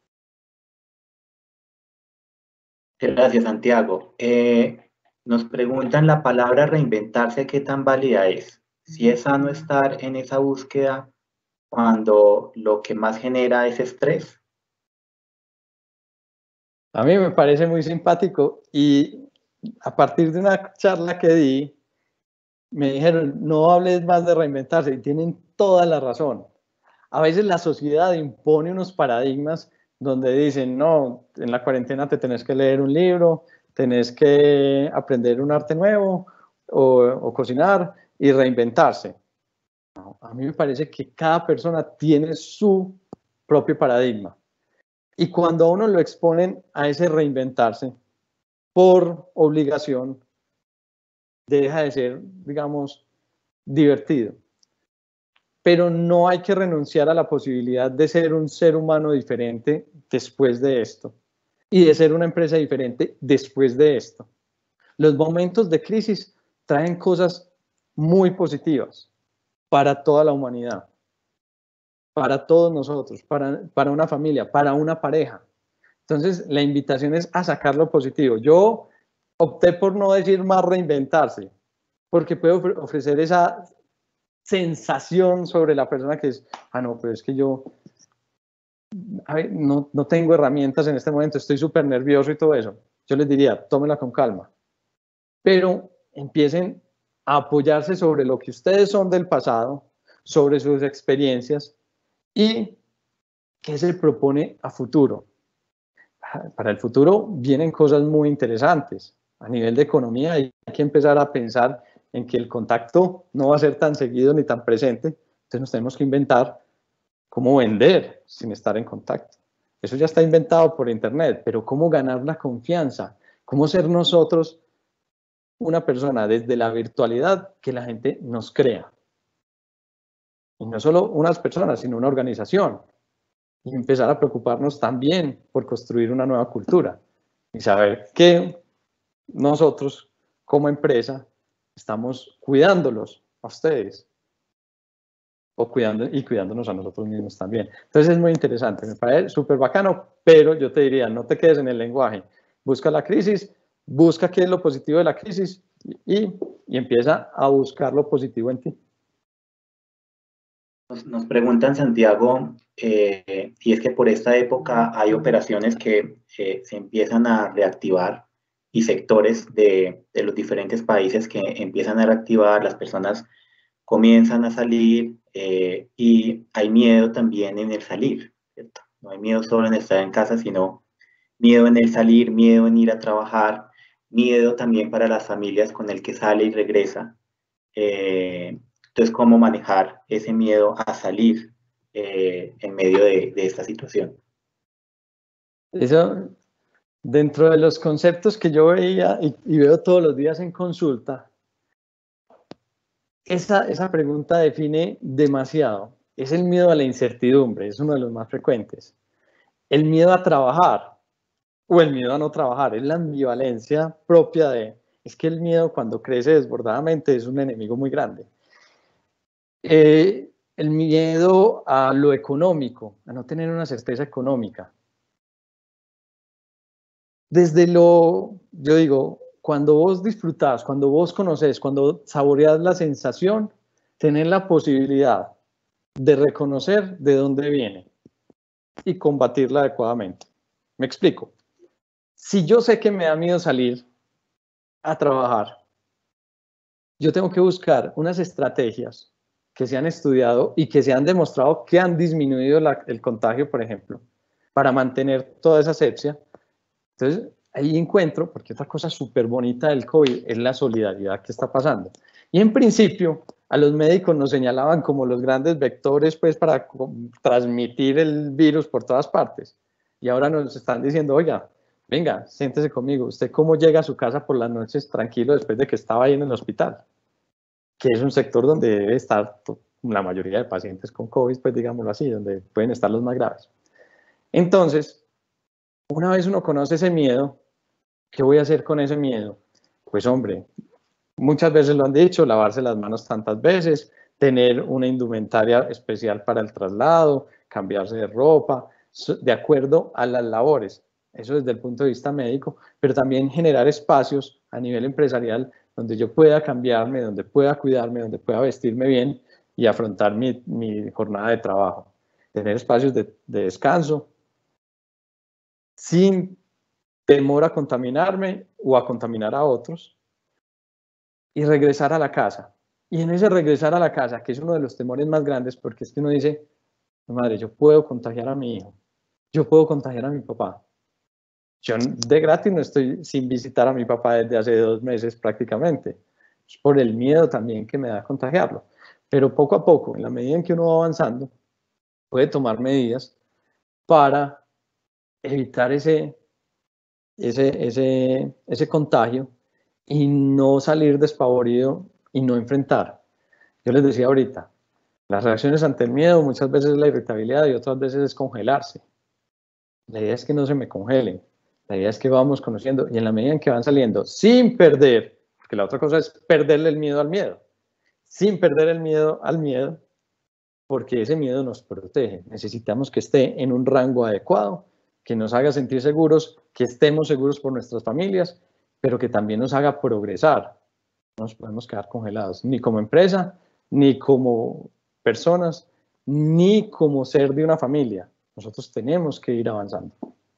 Gracias, Santiago. Nos preguntan la palabra reinventarse, ¿qué tan válida es? Si es sano estar en esa búsqueda cuando lo que más genera es estrés. A mí me parece muy simpático y a partir de una charla que di, me dijeron, no hables más de reinventarse, y tienen toda la razón. A veces la sociedad impone unos paradigmas donde dicen, no, en la cuarentena te tenés que leer un libro, tenés que aprender un arte nuevo o cocinar y reinventarse. No, a mí me parece que cada persona tiene su propio paradigma. Y cuando a uno lo exponen a ese reinventarse por obligación, deja de ser, digamos, divertido. Pero no hay que renunciar a la posibilidad de ser un ser humano diferente después de esto y de ser una empresa diferente después de esto. Los momentos de crisis traen cosas muy positivas para toda la humanidad, para todos nosotros, para una familia, para una pareja. Entonces, la invitación es a sacar lo positivo. Yo opté por no decir más reinventarse, porque puede ofrecer esa sensación sobre la persona que es, no, pero es que yo no tengo herramientas en este momento, estoy súper nervioso y todo eso. Yo les diría, tómenla con calma, pero empiecen a apoyarse sobre lo que ustedes son del pasado, sobre sus experiencias y qué se propone a futuro. Para el futuro vienen cosas muy interesantes. A nivel de economía hay que empezar a pensar en que el contacto no va a ser tan seguido ni tan presente, entonces nos tenemos que inventar cómo vender sin estar en contacto. Eso ya está inventado por internet, pero cómo ganar la confianza, cómo ser nosotros una persona desde la virtualidad que la gente nos crea. Y no solo unas personas, sino una organización. Y empezar a preocuparnos también por construir una nueva cultura. Y saber que nosotros, como empresa, estamos cuidándolos a ustedes. O cuidándonos a nosotros mismos también. Entonces es muy interesante, me parece súper bacano, pero yo te diría, no te quedes en el lenguaje. Busca la crisis, busca qué es lo positivo de la crisis y empieza a buscar lo positivo en ti. Nos preguntan, Santiago, y es que por esta época hay operaciones que se empiezan a reactivar y sectores de los diferentes países que empiezan a reactivar, las personas comienzan a salir y hay miedo también en el salir, ¿cierto? No hay miedo solo en estar en casa, sino miedo en el salir, miedo en ir a trabajar, miedo también para las familias con el que sale y regresa. Entonces, ¿cómo manejar ese miedo a salir en medio de esta situación? Eso, dentro de los conceptos que yo veía y veo todos los días en consulta, esa pregunta define demasiado. Es el miedo a la incertidumbre, es uno de los más frecuentes. El miedo a trabajar o el miedo a no trabajar, es la ambivalencia propia es que el miedo cuando crece desbordadamente es un enemigo muy grande. El miedo a lo económico, a no tener una certeza económica. Yo digo, cuando vos disfrutás, cuando vos conocés, cuando saboreás la sensación, tenés la posibilidad de reconocer de dónde viene y combatirla adecuadamente. ¿Me explico? Si yo sé que me da miedo salir a trabajar, yo tengo que buscar unas estrategias que se han estudiado y que se han demostrado que han disminuido el contagio, por ejemplo, para mantener toda esa asepsia. Entonces, ahí encuentro, porque otra cosa súper bonita del COVID es la solidaridad que está pasando. Y en principio, a los médicos nos señalaban como los grandes vectores pues, para transmitir el virus por todas partes. Y ahora nos están diciendo, oiga, venga, siéntese conmigo. ¿Usted cómo llega a su casa por las noches tranquilo después de que estaba ahí en el hospital? Que es un sector donde debe estar la mayoría de pacientes con COVID, pues digámoslo así, donde pueden estar los más graves. Entonces, una vez uno conoce ese miedo, ¿qué voy a hacer con ese miedo? Pues hombre, muchas veces lo han dicho, lavarse las manos tantas veces, tener una indumentaria especial para el traslado, cambiarse de ropa, de acuerdo a las labores. Eso desde el punto de vista médico, pero también generar espacios a nivel empresarial donde yo pueda cambiarme, donde pueda cuidarme, donde pueda vestirme bien y afrontar mi jornada de trabajo. Tener espacios de descanso sin temor a contaminarme o a contaminar a otros y regresar a la casa. Y en ese regresar a la casa, que es uno de los temores más grandes, porque es que uno dice, madre, yo puedo contagiar a mi hijo, yo puedo contagiar a mi papá. Yo de gratis no estoy sin visitar a mi papá desde hace 2 meses prácticamente. Es por el miedo también que me da contagiarlo. Pero poco a poco, en la medida en que uno va avanzando, puede tomar medidas para evitar ese contagio y no salir despavorido y no enfrentar. Yo les decía ahorita, las reacciones ante el miedo muchas veces es la irritabilidad y otras veces es congelarse. La idea es que no se me congelen, la idea es que vamos conociendo y en la medida en que van saliendo sin perder, porque la otra cosa es perderle el miedo al miedo, sin perder el miedo al miedo, porque ese miedo nos protege. Necesitamos que esté en un rango adecuado, que nos haga sentir seguros, que estemos seguros por nuestras familias, pero que también nos haga progresar. No nos podemos quedar congelados, ni como empresa, ni como personas, ni como ser de una familia. Nosotros tenemos que ir avanzando.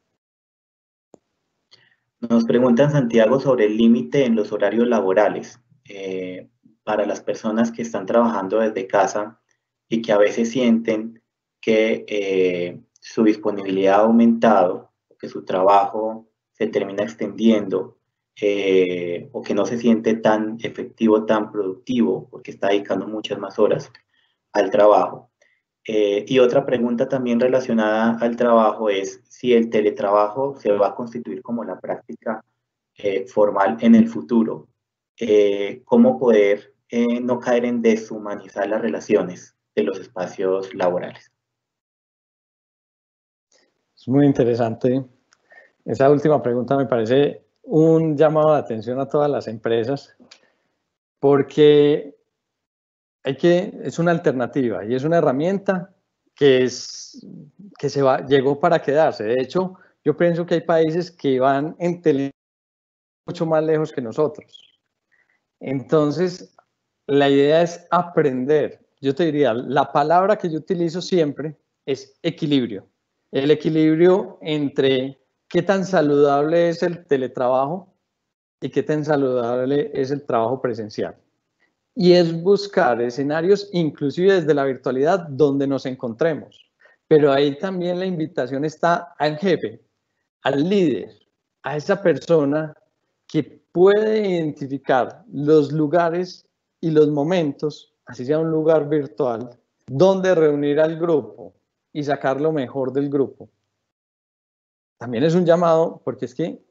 Nos preguntan, Santiago, sobre el límite en los horarios laborales para las personas que están trabajando desde casa y que a veces sienten que su disponibilidad ha aumentado, que su trabajo se termina extendiendo o que no se siente tan efectivo, tan productivo, porque está dedicando muchas más horas al trabajo. Y otra pregunta también relacionada al trabajo es si el teletrabajo se va a constituir como la práctica formal en el futuro. ¿Cómo poder no caer en deshumanizar las relaciones de los espacios laborales? Es muy interesante. Esa última pregunta me parece un llamado de atención a todas las empresas, porque es una alternativa y es una herramienta que llegó para quedarse. De hecho, yo pienso que hay países que van en tele mucho más lejos que nosotros. Entonces, la idea es aprender. Yo te diría, la palabra que yo utilizo siempre es equilibrio. El equilibrio entre qué tan saludable es el teletrabajo y qué tan saludable es el trabajo presencial. Y es buscar escenarios, inclusive desde la virtualidad, donde nos encontremos. Pero ahí también la invitación está al jefe, al líder, a esa persona que puede identificar los lugares y los momentos, así sea un lugar virtual, donde reunir al grupo y sacar lo mejor del grupo. También es un llamado, porque es que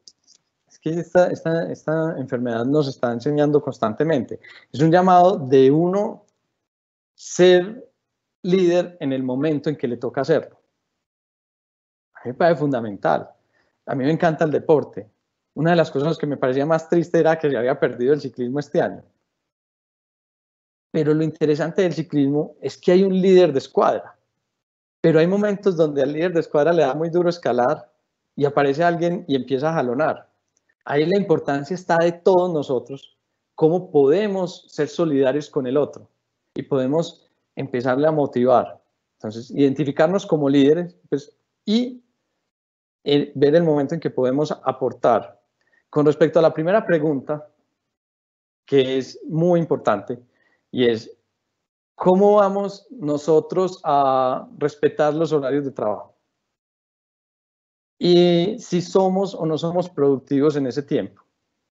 esta enfermedad nos está enseñando constantemente. Es un llamado de uno ser líder en el momento en que le toca hacerlo. A mí me parece fundamental. A mí me encanta el deporte. Una de las cosas que me parecía más triste era que se había perdido el ciclismo este año. Pero lo interesante del ciclismo es que hay un líder de escuadra. Pero hay momentos donde al líder de escuadra le da muy duro escalar y aparece alguien y empieza a jalonar. Ahí la importancia está de todos nosotros, cómo podemos ser solidarios con el otro y podemos empezarle a motivar. Entonces, identificarnos como líderes pues, y ver el momento en que podemos aportar. Con respecto a la primera pregunta, que es muy importante, y es, ¿cómo vamos nosotros a respetar los horarios de trabajo? Y si somos o no somos productivos en ese tiempo.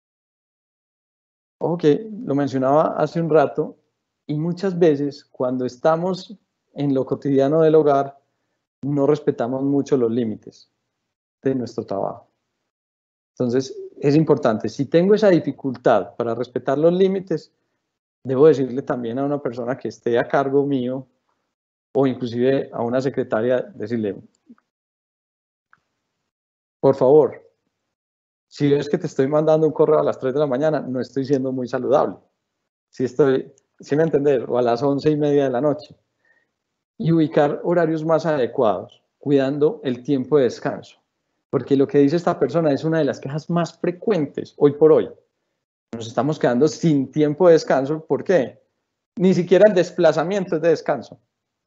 Ojo que lo mencionaba hace un rato, y muchas veces cuando estamos en lo cotidiano del hogar, no respetamos mucho los límites de nuestro trabajo. Entonces, es importante, si tengo esa dificultad para respetar los límites, debo decirle también a una persona que esté a cargo mío, o inclusive a una secretaria, decirle, por favor, si ves que te estoy mandando un correo a las 3 de la mañana, no estoy siendo muy saludable. Si me entender, o a las 11:30 de la noche. Y ubicar horarios más adecuados, cuidando el tiempo de descanso. Porque lo que dice esta persona es una de las quejas más frecuentes hoy por hoy. Nos estamos quedando sin tiempo de descanso. ¿Por qué? Ni siquiera el desplazamiento es de descanso.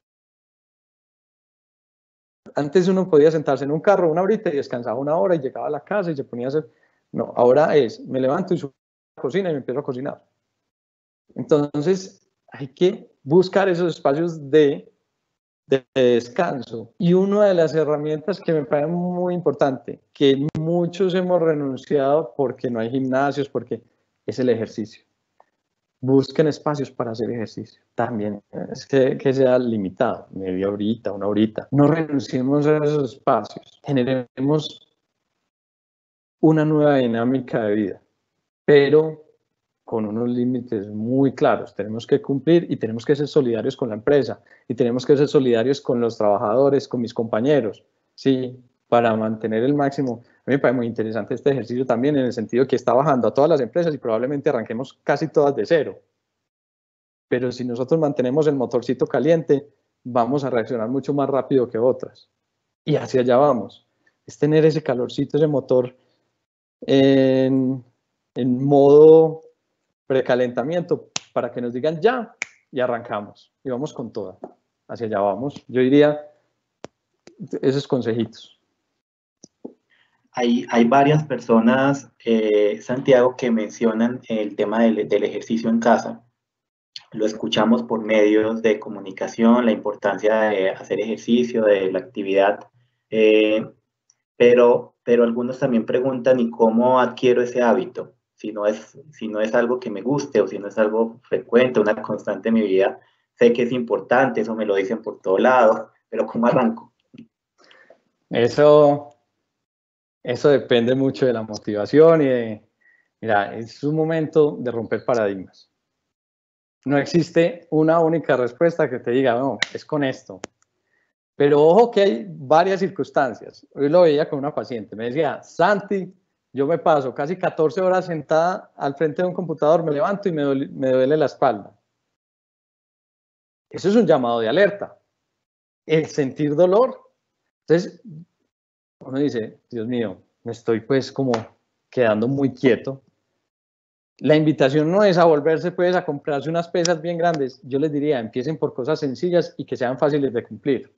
Antes uno podía sentarse en un carro una horita y descansaba una hora y llegaba a la casa y se ponía a hacer... No, ahora me levanto y subo a la cocina y me empiezo a cocinar. Entonces, hay que buscar esos espacios de descanso. Y una de las herramientas que me parece muy importante, que muchos hemos renunciado porque no hay gimnasios, porque es el ejercicio. Busquen espacios para hacer ejercicio. También es que sea limitado, media horita, una horita. No renunciemos a esos espacios. Generemos una nueva dinámica de vida, pero con unos límites muy claros. Tenemos que cumplir y tenemos que ser solidarios con la empresa y tenemos que ser solidarios con los trabajadores, con mis compañeros, ¿sí? Para mantener el máximo. A mí me parece muy interesante este ejercicio también en el sentido que está bajando a todas las empresas y probablemente arranquemos casi todas de cero. Pero si nosotros mantenemos el motorcito caliente, vamos a reaccionar mucho más rápido que otras. Y hacia allá vamos. Es tener ese calorcito, ese motor en modo precalentamiento para que nos digan ya y arrancamos y vamos con toda, hacia allá vamos. Yo diría esos consejitos. Hay varias personas, Santiago, que mencionan el tema del ejercicio en casa. Lo escuchamos por medios de comunicación, la importancia de hacer ejercicio, de la actividad, pero algunos también preguntan, ¿y cómo adquiero ese hábito? si no es algo que me guste o si no es algo frecuente, una constante en mi vida, sé que es importante, eso me lo dicen por todo lado, pero ¿cómo arranco? Eso depende mucho de la motivación y mira, es un momento de romper paradigmas. No existe una única respuesta que te diga, no, es con esto. Pero ojo que hay varias circunstancias. Hoy lo veía con una paciente, me decía, Santi, yo me paso casi 14 horas sentada al frente de un computador, me levanto y me duele la espalda. Eso es un llamado de alerta. El sentir dolor. Entonces, uno dice, Dios mío, me estoy pues como quedando muy quieto. La invitación no es a volverse pues a comprarse unas pesas bien grandes. Yo les diría, empiecen por cosas sencillas y que sean fáciles de cumplir.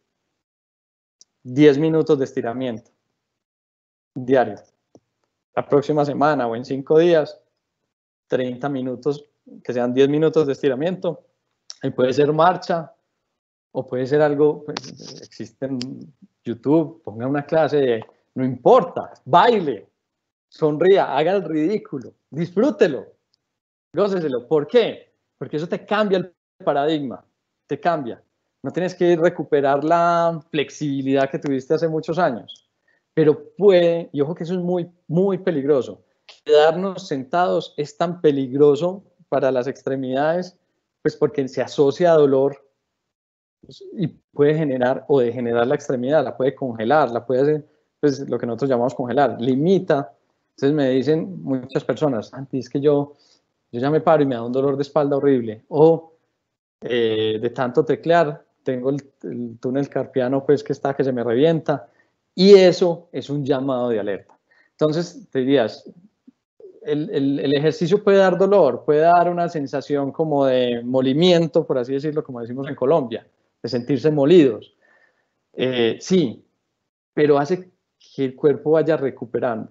10 minutos de estiramiento diario. La próxima semana o en 5 días, 30 minutos, que sean 10 minutos de estiramiento. Y puede ser marcha o puede ser algo, pues, existe en YouTube, ponga una clase de, no importa, baile, sonría, haga el ridículo, disfrútelo, góceselo. ¿Por qué? Porque eso te cambia el paradigma, te cambia. No tienes que recuperar la flexibilidad que tuviste hace muchos años, pero puede, y ojo que eso es muy, muy peligroso, quedarnos sentados es tan peligroso para las extremidades, pues porque se asocia a dolor y puede generar o degenerar la extremidad, la puede congelar, la puede hacer, pues lo que nosotros llamamos congelar, limita. Entonces me dicen muchas personas, Santi, es que yo ya me paro y me da un dolor de espalda horrible, o de tanto teclear, tengo el túnel carpiano pues que se me revienta, y eso es un llamado de alerta. Entonces te dirías, el ejercicio puede dar dolor, puede dar una sensación como de molimiento, por así decirlo, como decimos en Colombia, de sentirse molidos. Sí, pero hace que el cuerpo vaya recuperando.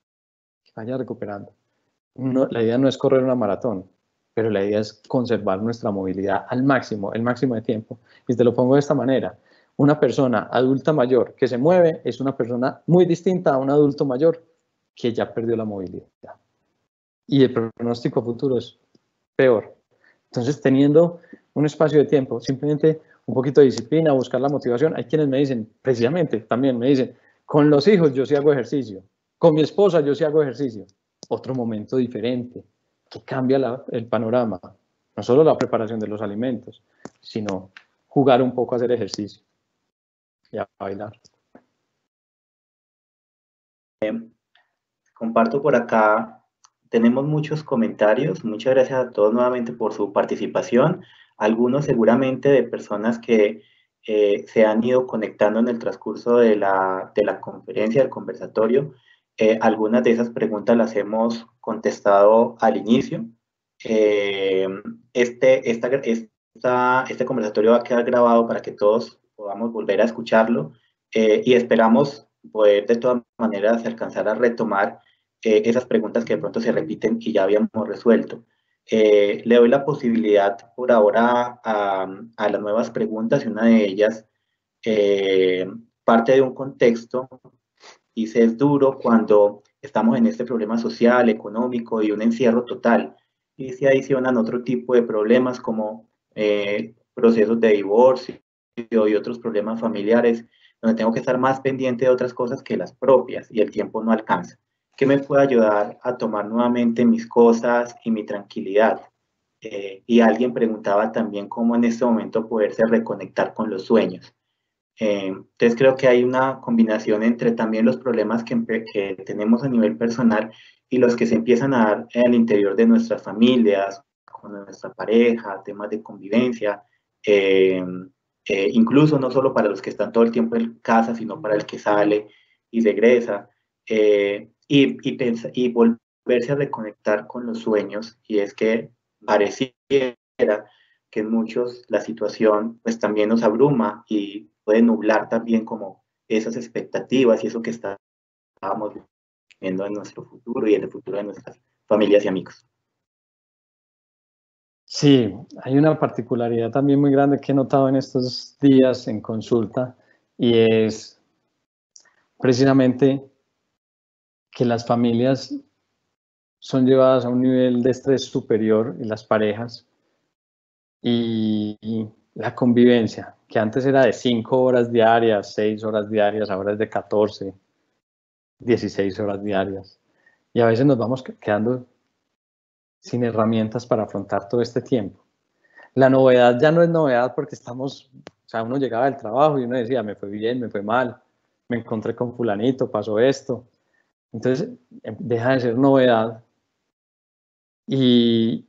No, la idea no es correr una maratón, pero la idea es conservar nuestra movilidad al máximo, el máximo de tiempo. Y te lo pongo de esta manera. Una persona adulta mayor que se mueve es una persona muy distinta a un adulto mayor que ya perdió la movilidad. Y el pronóstico futuro es peor. Entonces, teniendo un espacio de tiempo, simplemente un poquito de disciplina, buscar la motivación. Hay quienes me dicen, precisamente, también me dicen, con los hijos yo sí hago ejercicio, con mi esposa yo sí hago ejercicio. Otro momento diferente, que cambia el panorama. No solo la preparación de los alimentos, sino jugar un poco a hacer ejercicio y a bailar. Comparto por acá, tenemos muchos comentarios, muchas gracias a todos nuevamente por su participación, algunos seguramente de personas que se han ido conectando en el transcurso de la conferencia, del conversatorio. Algunas de esas preguntas las hemos contestado al inicio. Este conversatorio va a quedar grabado para que todos podamos volver a escucharlo y esperamos poder de todas maneras alcanzar a retomar esas preguntas que de pronto se repiten y ya habíamos resuelto. Le doy la posibilidad por ahora a las nuevas preguntas y una de ellas parte de un contexto. Dice, es duro cuando estamos en este problema social, económico y un encierro total. Y se adicionan otro tipo de problemas como procesos de divorcio y otros problemas familiares, donde tengo que estar más pendiente de otras cosas que las propias y el tiempo no alcanza. ¿Qué me puede ayudar a tomar nuevamente mis cosas y mi tranquilidad? Y alguien preguntaba también cómo en este momento poderse reconectar con los sueños. Entonces creo que hay una combinación entre también los problemas que tenemos a nivel personal y los que se empiezan a dar al interior de nuestras familias, con nuestra pareja, temas de convivencia, incluso no solo para los que están todo el tiempo en casa, sino para el que sale y regresa, y volverse a reconectar con los sueños. Y es que pareciera que en muchos la situación pues también nos abruma y puede nublar también como esas expectativas y eso que estábamos viendo en nuestro futuro y en el futuro de nuestras familias y amigos. Sí, hay una particularidad también muy grande que he notado en estos días en consulta y es precisamente que las familias son llevadas a un nivel de estrés superior en las parejas, y la convivencia, que antes era de 5 horas diarias, 6 horas diarias, ahora es de 14, 16 horas diarias. Y a veces nos vamos quedando sin herramientas para afrontar todo este tiempo. La novedad ya no es novedad porque estamos, o sea, uno llegaba del trabajo y uno decía, me fue bien, me fue mal, me encontré con fulanito, pasó esto. Entonces, deja de ser novedad y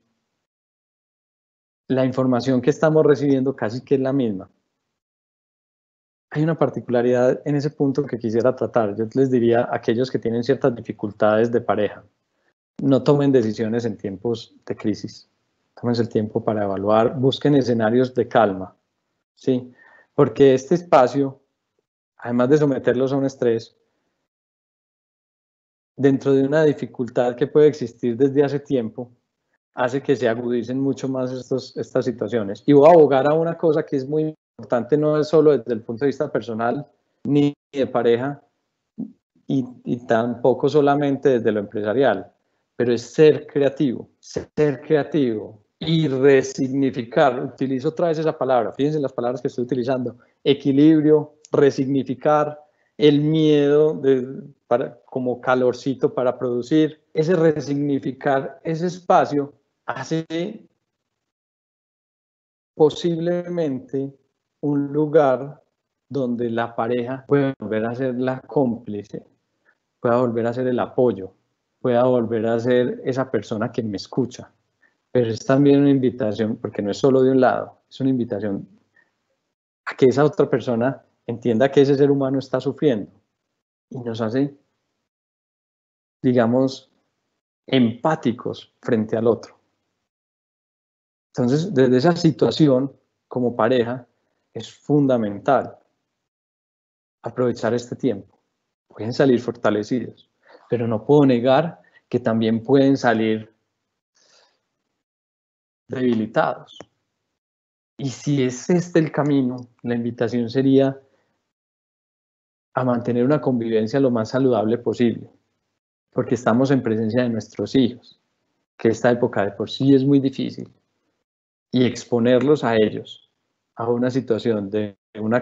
la información que estamos recibiendo casi que es la misma. Hay una particularidad en ese punto que quisiera tratar. Yo les diría a aquellos que tienen ciertas dificultades de pareja, no tomen decisiones en tiempos de crisis. Tómense el tiempo para evaluar, busquen escenarios de calma, ¿sí? Porque este espacio, además de someterlos a un estrés, dentro de una dificultad que puede existir desde hace tiempo, hace que se agudicen mucho más estas situaciones. Y voy a abogar a una cosa que es muy importante, no es solo desde el punto de vista personal ni de pareja, y tampoco solamente desde lo empresarial, pero es ser creativo y resignificar. Utilizo otra vez esa palabra, fíjense las palabras que estoy utilizando: equilibrio, resignificar, el miedo como calorcito para producir. Ese resignificar ese espacio hace posiblemente un lugar donde la pareja pueda volver a ser la cómplice, pueda volver a ser el apoyo, pueda volver a ser esa persona que me escucha. Pero es también una invitación, porque no es solo de un lado, es una invitación a que esa otra persona entienda que ese ser humano está sufriendo y nos hace, digamos, empáticos frente al otro. Entonces, desde esa situación, como pareja, es fundamental aprovechar este tiempo. Pueden salir fortalecidos, pero no puedo negar que también pueden salir debilitados. Y si es este el camino, la invitación sería a mantener una convivencia lo más saludable posible, porque estamos en presencia de nuestros hijos, que esta época de por sí es muy difícil, y exponerlos a ellos a una situación de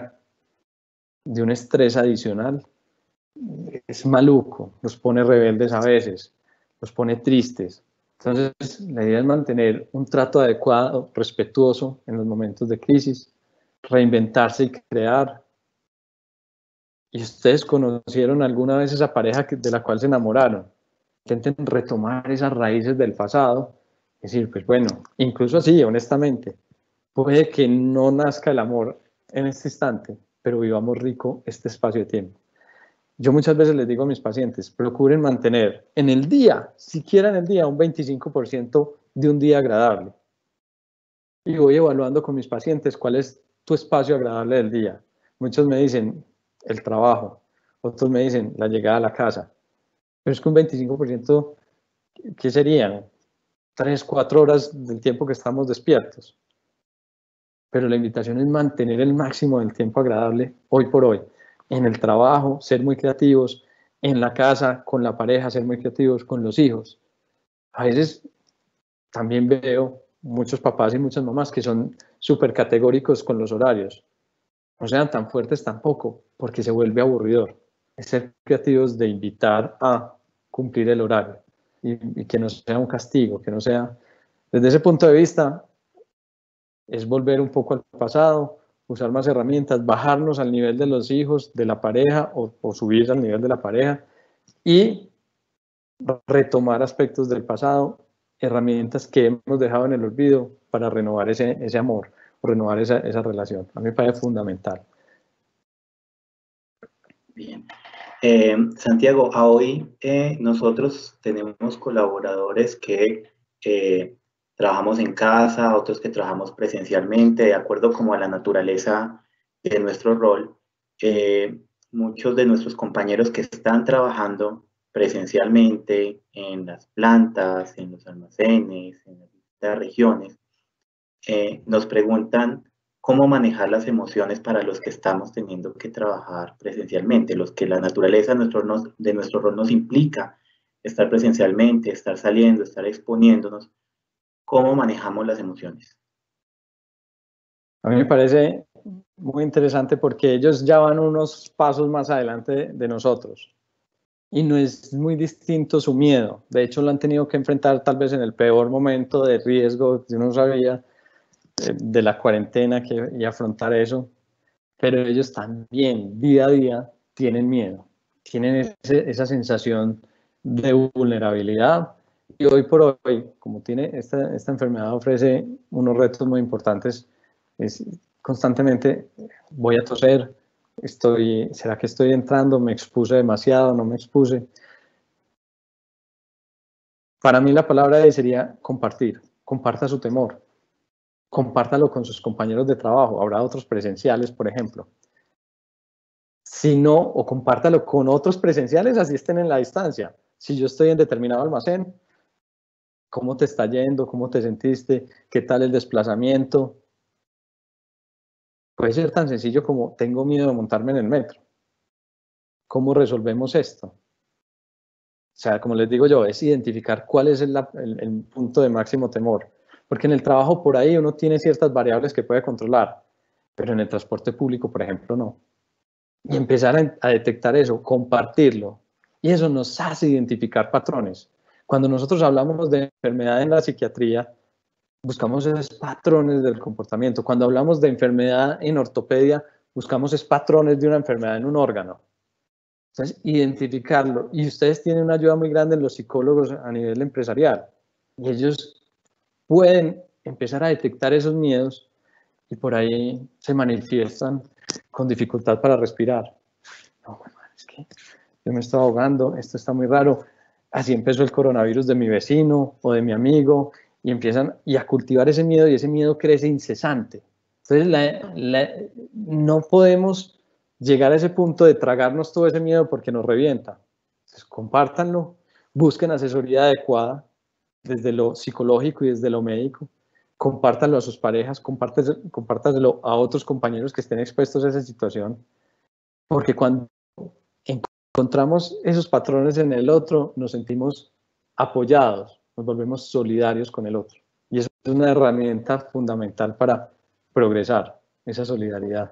un estrés adicional es maluco, los pone rebeldes a veces, los pone tristes. Entonces, la idea es mantener un trato adecuado, respetuoso en los momentos de crisis, reinventarse y crear. ¿Y ustedes conocieron alguna vez esa pareja de la cual se enamoraron? Intenten retomar esas raíces del pasado. Es decir, pues bueno, incluso así, honestamente, puede que no nazca el amor en este instante, pero vivamos rico este espacio de tiempo. Yo muchas veces les digo a mis pacientes, procuren mantener en el día, siquiera en el día, un 25% de un día agradable. Y voy evaluando con mis pacientes cuál es tu espacio agradable del día. Muchos me dicen el trabajo, otros me dicen la llegada a la casa. Pero es que un 25%, ¿qué serían? 3, 4 horas del tiempo que estamos despiertos. Pero la invitación es mantener el máximo del tiempo agradable hoy por hoy. En el trabajo, ser muy creativos; en la casa, con la pareja, ser muy creativos; con los hijos. A veces también veo muchos papás y muchas mamás que son súper categóricos con los horarios. No sean tan fuertes tampoco, porque se vuelve aburridor. Es ser creativos de invitar a cumplir el horario y que no sea un castigo, que no sea... Desde ese punto de vista, es volver un poco al pasado, usar más herramientas, bajarnos al nivel de los hijos, de la pareja, o subir al nivel de la pareja, y retomar aspectos del pasado, herramientas que hemos dejado en el olvido para renovar ese amor, o renovar esa relación. A mí me parece fundamental. Bien. Santiago, a hoy nosotros tenemos colaboradores que trabajamos en casa, otros que trabajamos presencialmente, de acuerdo como a la naturaleza de nuestro rol. Muchos de nuestros compañeros que están trabajando presencialmente en las plantas, en los almacenes, en las distintas regiones, nos preguntan cómo manejar las emociones para los que estamos teniendo que trabajar presencialmente, los que la naturaleza de nuestro rol nos implica estar presencialmente, estar saliendo, estar exponiéndonos, ¿cómo manejamos las emociones? A mí me parece muy interesante porque ellos ya van unos pasos más adelante de nosotros y no es muy distinto su miedo. De hecho, lo han tenido que enfrentar tal vez en el peor momento de riesgo que uno sabía de la cuarentena y afrontar eso, pero ellos también día a día tienen miedo, tienen esa sensación de vulnerabilidad y hoy por hoy, como tiene esta enfermedad ofrece unos retos muy importantes, es constantemente voy a toser, ¿será que estoy entrando? ¿Me expuse demasiado? ¿No me expuse? Para mí la palabra sería compartir, comparta su temor, compártalo con sus compañeros de trabajo, habrá otros presenciales, por ejemplo. Si no, o compártalo con otros presenciales, así estén en la distancia. Si yo estoy en determinado almacén, ¿cómo te está yendo? ¿Cómo te sentiste? ¿Qué tal el desplazamiento? Puede ser tan sencillo como tengo miedo de montarme en el metro. ¿Cómo resolvemos esto? O sea, como les digo yo, es identificar cuál es el punto de máximo temor. Porque en el trabajo por ahí uno tiene ciertas variables que puede controlar, pero en el transporte público, por ejemplo, no. Y empezar a detectar eso, compartirlo. Y eso nos hace identificar patrones. Cuando nosotros hablamos de enfermedad en la psiquiatría, buscamos esos patrones del comportamiento. Cuando hablamos de enfermedad en ortopedia, buscamos esos patrones de una enfermedad en un órgano. Entonces, identificarlo. Y ustedes tienen una ayuda muy grande en los psicólogos a nivel empresarial. Y ellos pueden empezar a detectar esos miedos y por ahí se manifiestan con dificultad para respirar. No, es que yo me estoy ahogando, esto está muy raro. Así empezó el coronavirus de mi vecino o de mi amigo y empiezan a cultivar ese miedo y ese miedo crece incesante. Entonces no podemos llegar a ese punto de tragarnos todo ese miedo porque nos revienta. Entonces compártanlo, busquen asesoría adecuada desde lo psicológico y desde lo médico, compártanlo a sus parejas, compártaselo a otros compañeros que estén expuestos a esa situación, porque cuando encontramos esos patrones en el otro, nos sentimos apoyados, nos volvemos solidarios con el otro. Y eso es una herramienta fundamental para progresar, esa solidaridad.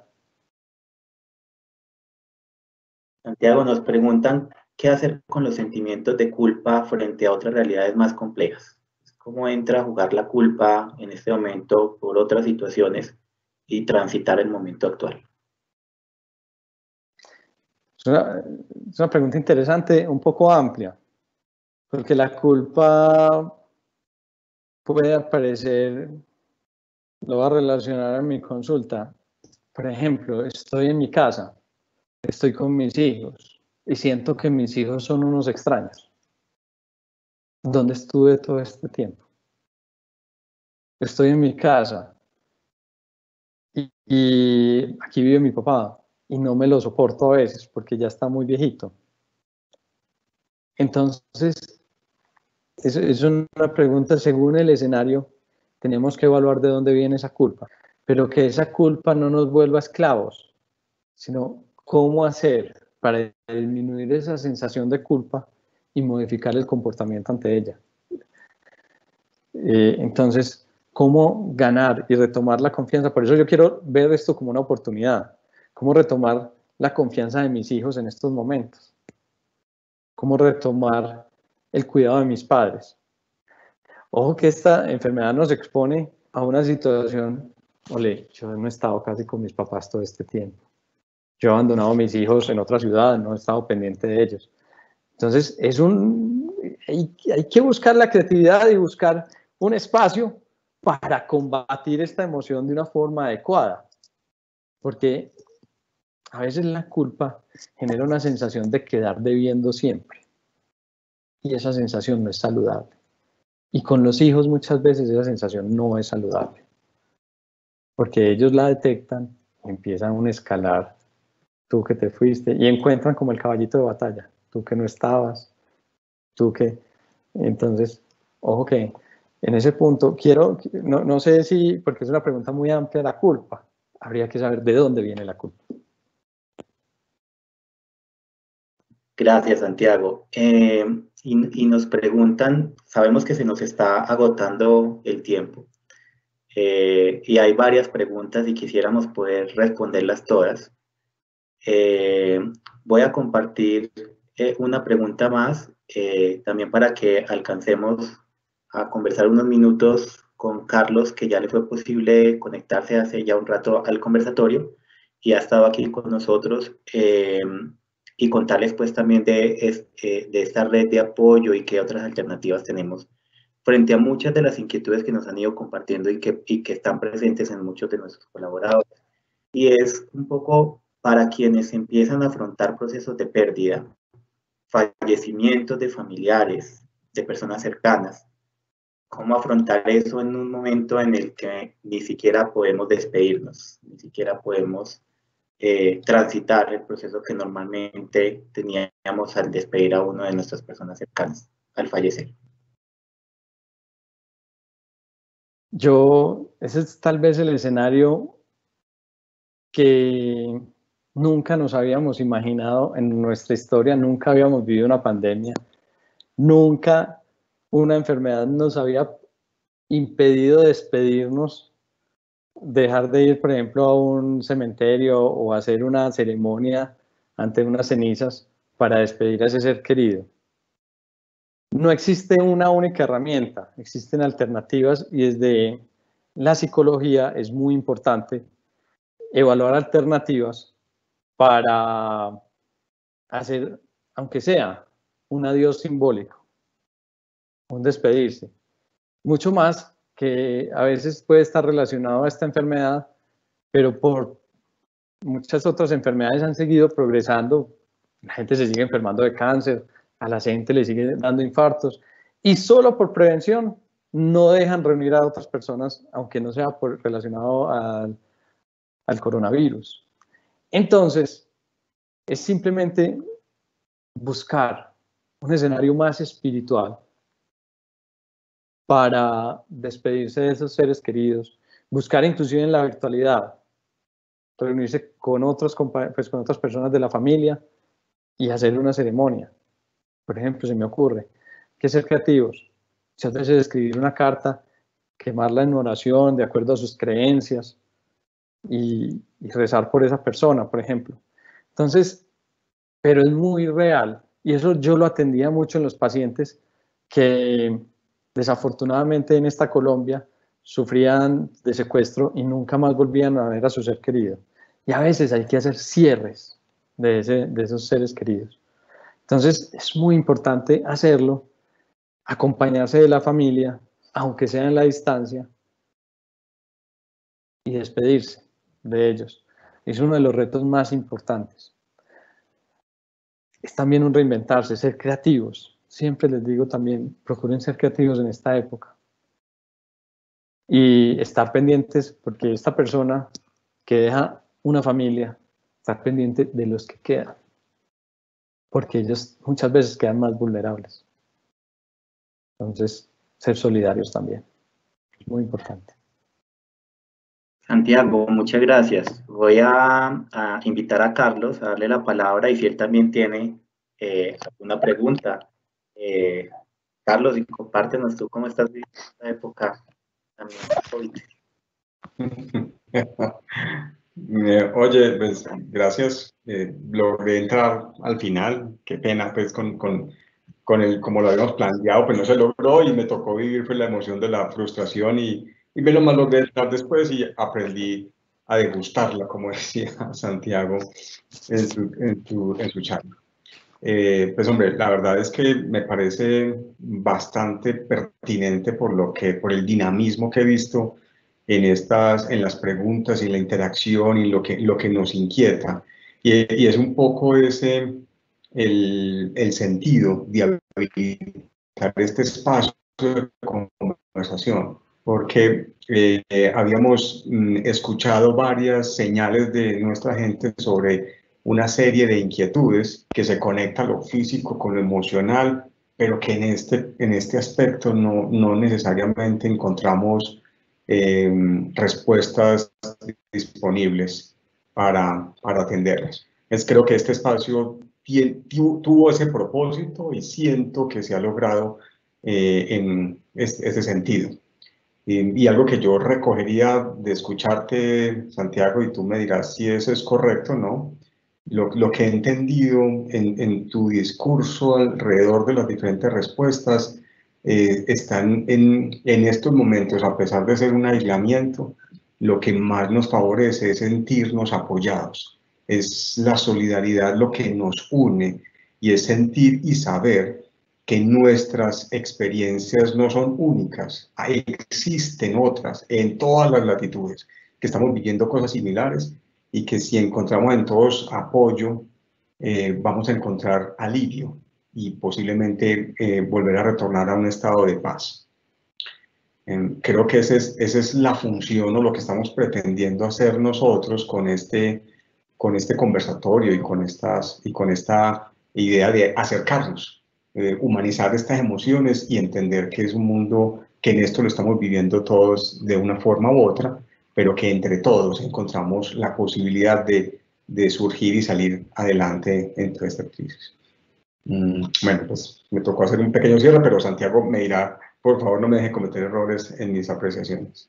Santiago, nos preguntan qué hacer con los sentimientos de culpa frente a otras realidades más complejas. ¿Cómo entra a jugar la culpa en este momento por otras situaciones y transitar el momento actual? Es una pregunta interesante, un poco amplia, porque la culpa puede aparecer, lo voy a relacionar a mi consulta. Por ejemplo, estoy en mi casa, estoy con mis hijos y siento que mis hijos son unos extraños. ¿Dónde estuve todo este tiempo? Estoy en mi casa y aquí vive mi papá y no me lo soporto a veces porque ya está muy viejito. Entonces, es una pregunta según el escenario, tenemos que evaluar de dónde viene esa culpa, pero que esa culpa no nos vuelva esclavos, sino cómo hacer para disminuir esa sensación de culpa y modificar el comportamiento ante ella. Entonces, ¿cómo ganar y retomar la confianza? Por eso yo quiero ver esto como una oportunidad. ¿Cómo retomar la confianza de mis hijos en estos momentos? ¿Cómo retomar el cuidado de mis padres? Ojo que esta enfermedad nos expone a una situación, ole, yo no he estado casi con mis papás todo este tiempo. Yo he abandonado a mis hijos en otra ciudad, no he estado pendiente de ellos. Entonces, hay que buscar la creatividad y buscar un espacio para combatir esta emoción de una forma adecuada. Porque a veces la culpa genera una sensación de quedar debiendo siempre. Y esa sensación no es saludable. Y con los hijos muchas veces esa sensación no es saludable. Porque ellos la detectan y empiezan un escalar. Tú que te fuiste y encuentran como el caballito de batalla. Tú que no estabas. Tú que... Entonces, ojo que en ese punto no sé si, porque es una pregunta muy amplia, la culpa. Habría que saber de dónde viene la culpa. Gracias, Santiago. y nos preguntan, sabemos que se nos está agotando el tiempo, y hay varias preguntas y quisiéramos poder responderlas todas. Voy a compartir una pregunta más, también para que alcancemos a conversar unos minutos con Carlos, que ya le fue posible conectarse hace ya un rato al conversatorio y ha estado aquí con nosotros, y contarles pues también de esta red de apoyo y qué otras alternativas tenemos frente a muchas de las inquietudes que nos han ido compartiendo y que están presentes en muchos de nuestros colaboradores. Y es un poco para quienes empiezan a afrontar procesos de pérdida, fallecimientos de familiares, de personas cercanas, cómo afrontar eso en un momento en el que ni siquiera podemos despedirnos, ni siquiera podemos transitar el proceso que normalmente teníamos al despedir a una de nuestras personas cercanas, al fallecer. Ese es tal vez el escenario que nunca nos habíamos imaginado en nuestra historia, nunca habíamos vivido una pandemia, nunca una enfermedad nos había impedido despedirnos, dejar de ir, por ejemplo, a un cementerio o hacer una ceremonia ante unas cenizas para despedir a ese ser querido. No existe una única herramienta, existen alternativas y desde la psicología es muy importante evaluar alternativas para hacer, aunque sea, un adiós simbólico, un despedirse. Mucho más que a veces puede estar relacionado a esta enfermedad, pero por muchas otras enfermedades han seguido progresando. La gente se sigue enfermando de cáncer, a la gente le sigue dando infartos, y solo por prevención no dejan reunir a otras personas, aunque no sea relacionado al coronavirus. Entonces, es simplemente buscar un escenario más espiritual para despedirse de esos seres queridos, buscar inclusive en la virtualidad, reunirse con otras personas de la familia y hacer una ceremonia. Por ejemplo, se me ocurre, hay que ser creativos. Muchas veces escribir una carta, quemarla en oración de acuerdo a sus creencias y rezar por esa persona, por ejemplo. Entonces, pero es muy real, y eso yo lo atendía mucho en los pacientes que desafortunadamente en esta Colombia sufrían de secuestro y nunca más volvían a ver a su ser querido. Y a veces hay que hacer cierres de esos seres queridos. Entonces es muy importante hacerlo, acompañarse de la familia, aunque sea en la distancia, y despedirse de ellos. Es uno de los retos más importantes. Es también un reinventarse, ser creativos. Siempre les digo también, procuren ser creativos en esta época. Y estar pendientes, porque esta persona que deja una familia, estar pendiente de los que quedan. Porque ellos muchas veces quedan más vulnerables. Entonces, ser solidarios también. Es muy importante. Santiago, muchas gracias. Voy a invitar a Carlos a darle la palabra y si él también tiene alguna pregunta. Carlos, y compártenos tú cómo estás viviendo esta época también COVID. Oye, pues gracias. Logré entrar al final. Qué pena, pues con el, como lo habíamos planteado, pues no se logró y me tocó vivir pues, la emoción de la frustración y menos mal logré entrar después y aprendí a degustarla, como decía Santiago en su charla. Pues hombre, la verdad es que me parece bastante pertinente por el dinamismo que he visto en las preguntas y la interacción y lo que nos inquieta. Y es un poco ese el sentido de habilitar este espacio de conversación, porque habíamos escuchado varias señales de nuestra gente sobre una serie de inquietudes que se conectan lo físico con lo emocional, pero que en este aspecto no necesariamente encontramos respuestas disponibles para atenderlas. Creo que este espacio tuvo ese propósito y siento que se ha logrado en ese sentido. Y algo que yo recogería de escucharte, Santiago, y tú me dirás si eso es correcto o no, lo que he entendido en tu discurso alrededor de las diferentes respuestas, están en estos momentos, a pesar de ser un aislamiento, lo que más nos favorece es sentirnos apoyados. Es la solidaridad lo que nos une y es sentir y saber que nuestras experiencias no son únicas, existen otras en todas las latitudes, que estamos viviendo cosas similares y que si encontramos en todos apoyo, vamos a encontrar alivio y posiblemente volver a retornar a un estado de paz. Creo que esa es la función o lo que estamos pretendiendo hacer nosotros con este conversatorio y con esta idea de acercarnos, humanizar estas emociones y entender que es un mundo que en esto lo estamos viviendo todos de una forma u otra, pero que entre todos encontramos la posibilidad de surgir y salir adelante en toda esta crisis. Bueno, pues me tocó hacer un pequeño cierre, pero Santiago me dirá, por favor, no me deje cometer errores en mis apreciaciones.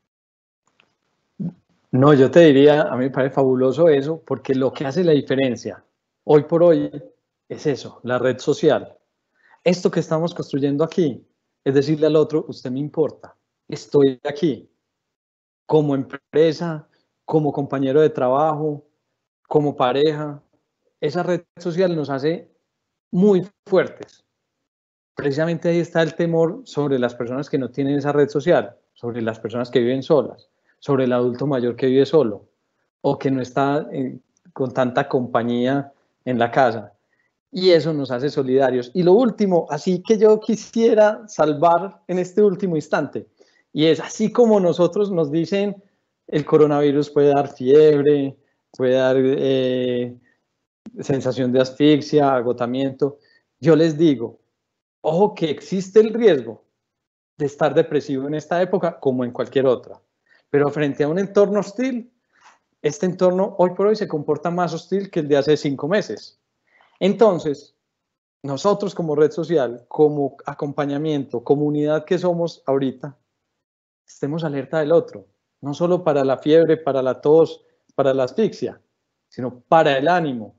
No, yo te diría, a mí me parece fabuloso eso, porque lo que hace la diferencia hoy por hoy es eso, la red social. Esto que estamos construyendo aquí es decirle al otro, usted me importa, estoy aquí, como empresa, como compañero de trabajo, como pareja. Esa red social nos hace muy fuertes. Precisamente ahí está el temor sobre las personas que no tienen esa red social, sobre las personas que viven solas, sobre el adulto mayor que vive solo o que no está con tanta compañía en la casa. Y eso nos hace solidarios. Y lo último, así que yo quisiera salvar en este último instante, y es así como nosotros nos dicen, el coronavirus puede dar fiebre, puede dar sensación de asfixia, agotamiento. Yo les digo, ojo que existe el riesgo de estar depresivo en esta época como en cualquier otra, pero frente a un entorno hostil, este entorno hoy por hoy se comporta más hostil que el de hace 5 meses. Entonces, nosotros como red social, como acompañamiento, comunidad que somos ahorita, estemos alerta del otro, no solo para la fiebre, para la tos, para la asfixia, sino para el ánimo,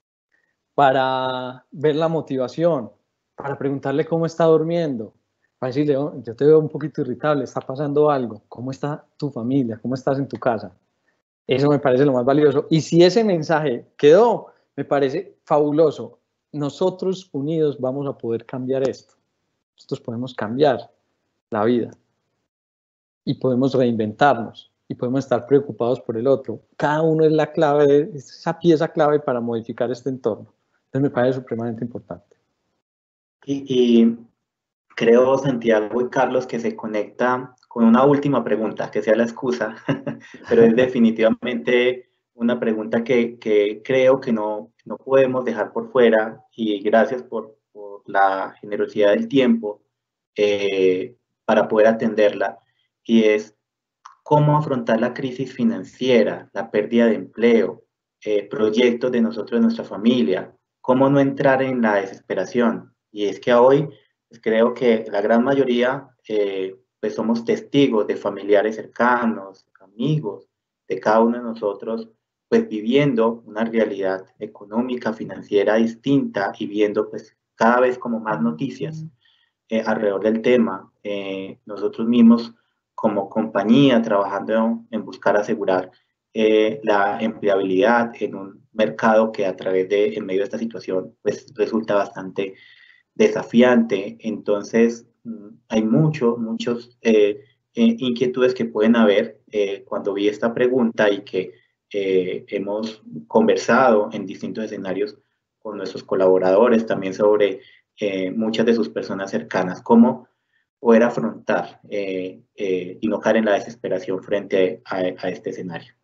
para ver la motivación, para preguntarle cómo está durmiendo, para decirle, oh, yo te veo un poquito irritable, está pasando algo, ¿cómo está tu familia? ¿Cómo estás en tu casa? Eso me parece lo más valioso. Y si ese mensaje quedó, me parece fabuloso. Nosotros unidos vamos a poder cambiar esto. Nosotros podemos cambiar la vida y podemos reinventarnos y podemos estar preocupados por el otro. Cada uno es la clave, es esa pieza clave para modificar este entorno. Entonces me parece supremamente importante. Y creo, Santiago y Carlos, que se conecta con una última pregunta, que sea la excusa, pero es definitivamente una pregunta que creo que no podemos dejar por fuera, y gracias por la generosidad del tiempo para poder atenderla, y es cómo afrontar la crisis financiera, la pérdida de empleo, proyectos de nosotros, de nuestra familia, cómo no entrar en la desesperación. Y es que hoy pues creo que la gran mayoría pues somos testigos de familiares cercanos, amigos, de cada uno de nosotros, pues viviendo una realidad económica, financiera distinta y viendo pues cada vez como más noticias alrededor del tema. Nosotros mismos como compañía trabajando en buscar asegurar la empleabilidad en un mercado que a través en medio de esta situación pues resulta bastante desafiante. Entonces hay muchos inquietudes que pueden haber cuando vi esta pregunta y que hemos conversado en distintos escenarios con nuestros colaboradores también sobre muchas de sus personas cercanas, cómo poder afrontar y no caer en la desesperación frente a este escenario.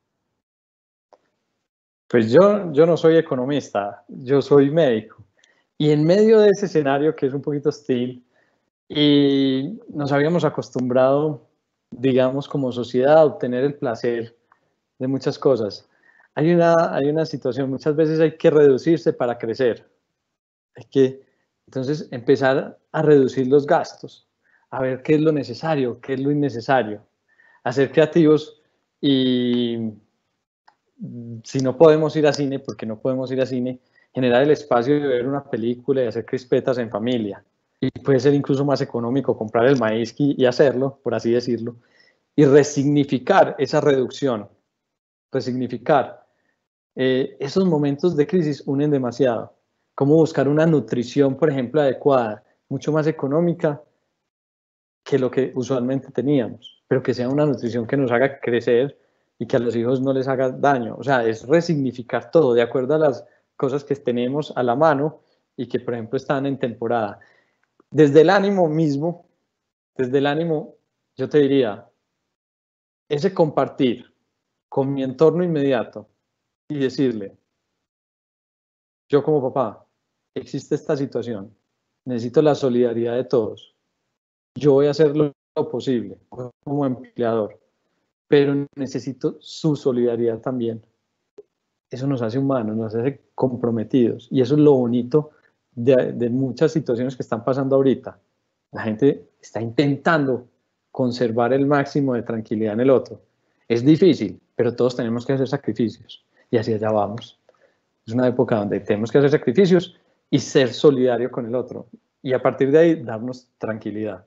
Pues yo no soy economista, yo soy médico. Y en medio de ese escenario que es un poquito hostil y nos habíamos acostumbrado, digamos, como sociedad a obtener el placer de muchas cosas, hay una situación, muchas veces hay que reducirse para crecer. Hay que, entonces, empezar a reducir los gastos, a ver qué es lo necesario, qué es lo innecesario, a ser creativos y si no podemos ir a cine, porque no podemos ir a cine, generar el espacio de ver una película y hacer crispetas en familia. Y puede ser incluso más económico comprar el maíz y hacerlo, por así decirlo, y resignificar esa reducción, resignificar. Esos momentos de crisis unen demasiado. Cómo buscar una nutrición, por ejemplo, adecuada, mucho más económica que lo que usualmente teníamos, pero que sea una nutrición que nos haga crecer y que a los hijos no les haga daño. O sea, es resignificar todo de acuerdo a las cosas que tenemos a la mano y que, por ejemplo, están en temporada. Desde el ánimo mismo, desde el ánimo, yo te diría, ese compartir con mi entorno inmediato y decirle, yo como papá, existe esta situación, necesito la solidaridad de todos, yo voy a hacer lo posible como empleador, pero necesito su solidaridad también. Eso nos hace humanos, nos hace comprometidos y eso es lo bonito de muchas situaciones que están pasando ahorita. La gente está intentando conservar el máximo de tranquilidad en el otro. Es difícil, pero todos tenemos que hacer sacrificios y hacia allá vamos. Es una época donde tenemos que hacer sacrificios y ser solidario con el otro y a partir de ahí darnos tranquilidad.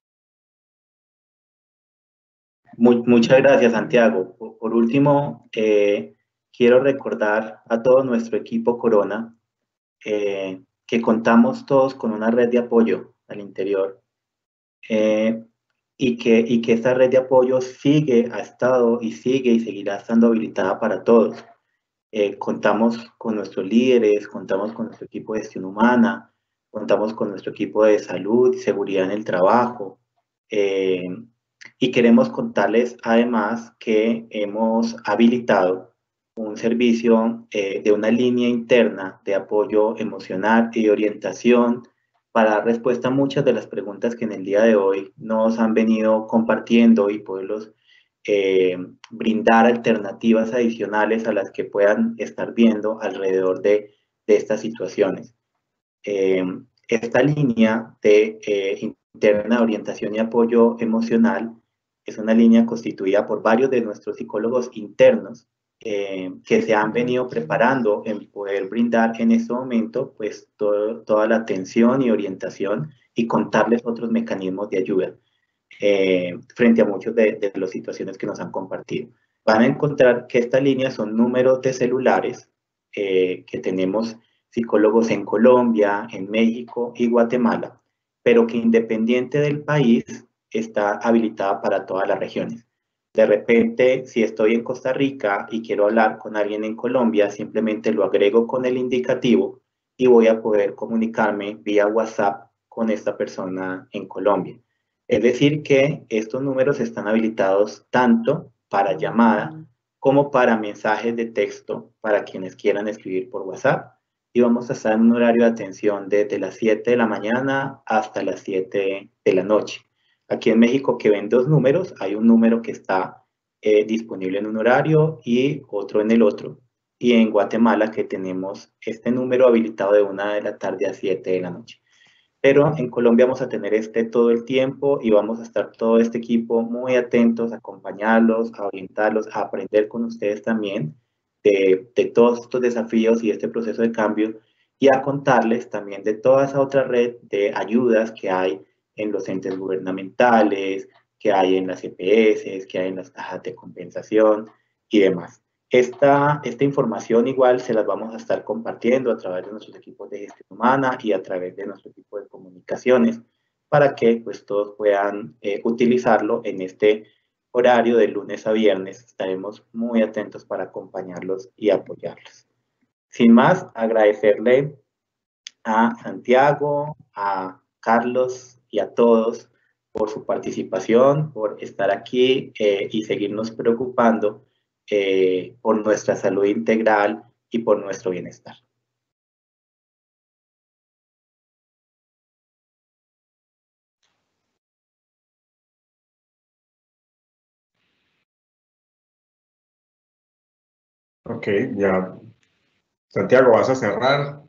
Muchas gracias, Santiago. Por último, quiero recordar a todo nuestro equipo Corona que contamos todos con una red de apoyo al interior eh, y que esta red de apoyo sigue, ha estado y sigue y seguirá estando habilitada para todos. Contamos con nuestros líderes, contamos con nuestro equipo de gestión humana, contamos con nuestro equipo de salud y seguridad en el trabajo. eh, y queremos contarles además que hemos habilitado un servicio de una línea interna de apoyo emocional y de orientación para dar respuesta a muchas de las preguntas que en el día de hoy nos han venido compartiendo y poderlos eh, brindar alternativas adicionales a las que puedan estar viendo alrededor de estas situaciones. Esta línea de interna de orientación y apoyo emocional es una línea constituida por varios de nuestros psicólogos internos que se han venido preparando en poder brindar en este momento pues toda la atención y orientación y contarles otros mecanismos de ayuda frente a muchas de las situaciones que nos han compartido. Van a encontrar que estas líneas son números de celulares que tenemos psicólogos en Colombia, en México y Guatemala, pero que independiente del país está habilitada para todas las regiones. De repente, si estoy en Costa Rica y quiero hablar con alguien en Colombia, simplemente lo agrego con el indicativo y voy a poder comunicarme vía WhatsApp con esta persona en Colombia. Es decir, que estos números están habilitados tanto para llamada como para mensajes de texto para quienes quieran escribir por WhatsApp. Y vamos a estar en un horario de atención desde las 7 de la mañana hasta las 7 de la noche. Aquí en México, que ven dos números, hay un número que está disponible en un horario y otro en el otro. Y en Guatemala, que tenemos este número habilitado de 1 de la tarde a 7 de la noche. Pero en Colombia vamos a tener este todo el tiempo y vamos a estar todo este equipo muy atentos a acompañarlos, a orientarlos, a aprender con ustedes también de todos estos desafíos y este proceso de cambio y a contarles también de toda esa otra red de ayudas que hay en los entes gubernamentales, que hay en las EPS, que hay en las cajas de compensación y demás. Esta información igual se las vamos a estar compartiendo a través de nuestros equipos de gestión humana y a través de nuestro equipo de comunicaciones para que pues todos puedan utilizarlo en este horario de lunes a viernes. Estaremos muy atentos para acompañarlos y apoyarlos. Sin más, agradecerle a Santiago, a Carlos y a todos por su participación, por estar aquí y seguirnos preocupando por nuestra salud integral y por nuestro bienestar. Ok, ya. Santiago, ¿vas a cerrar?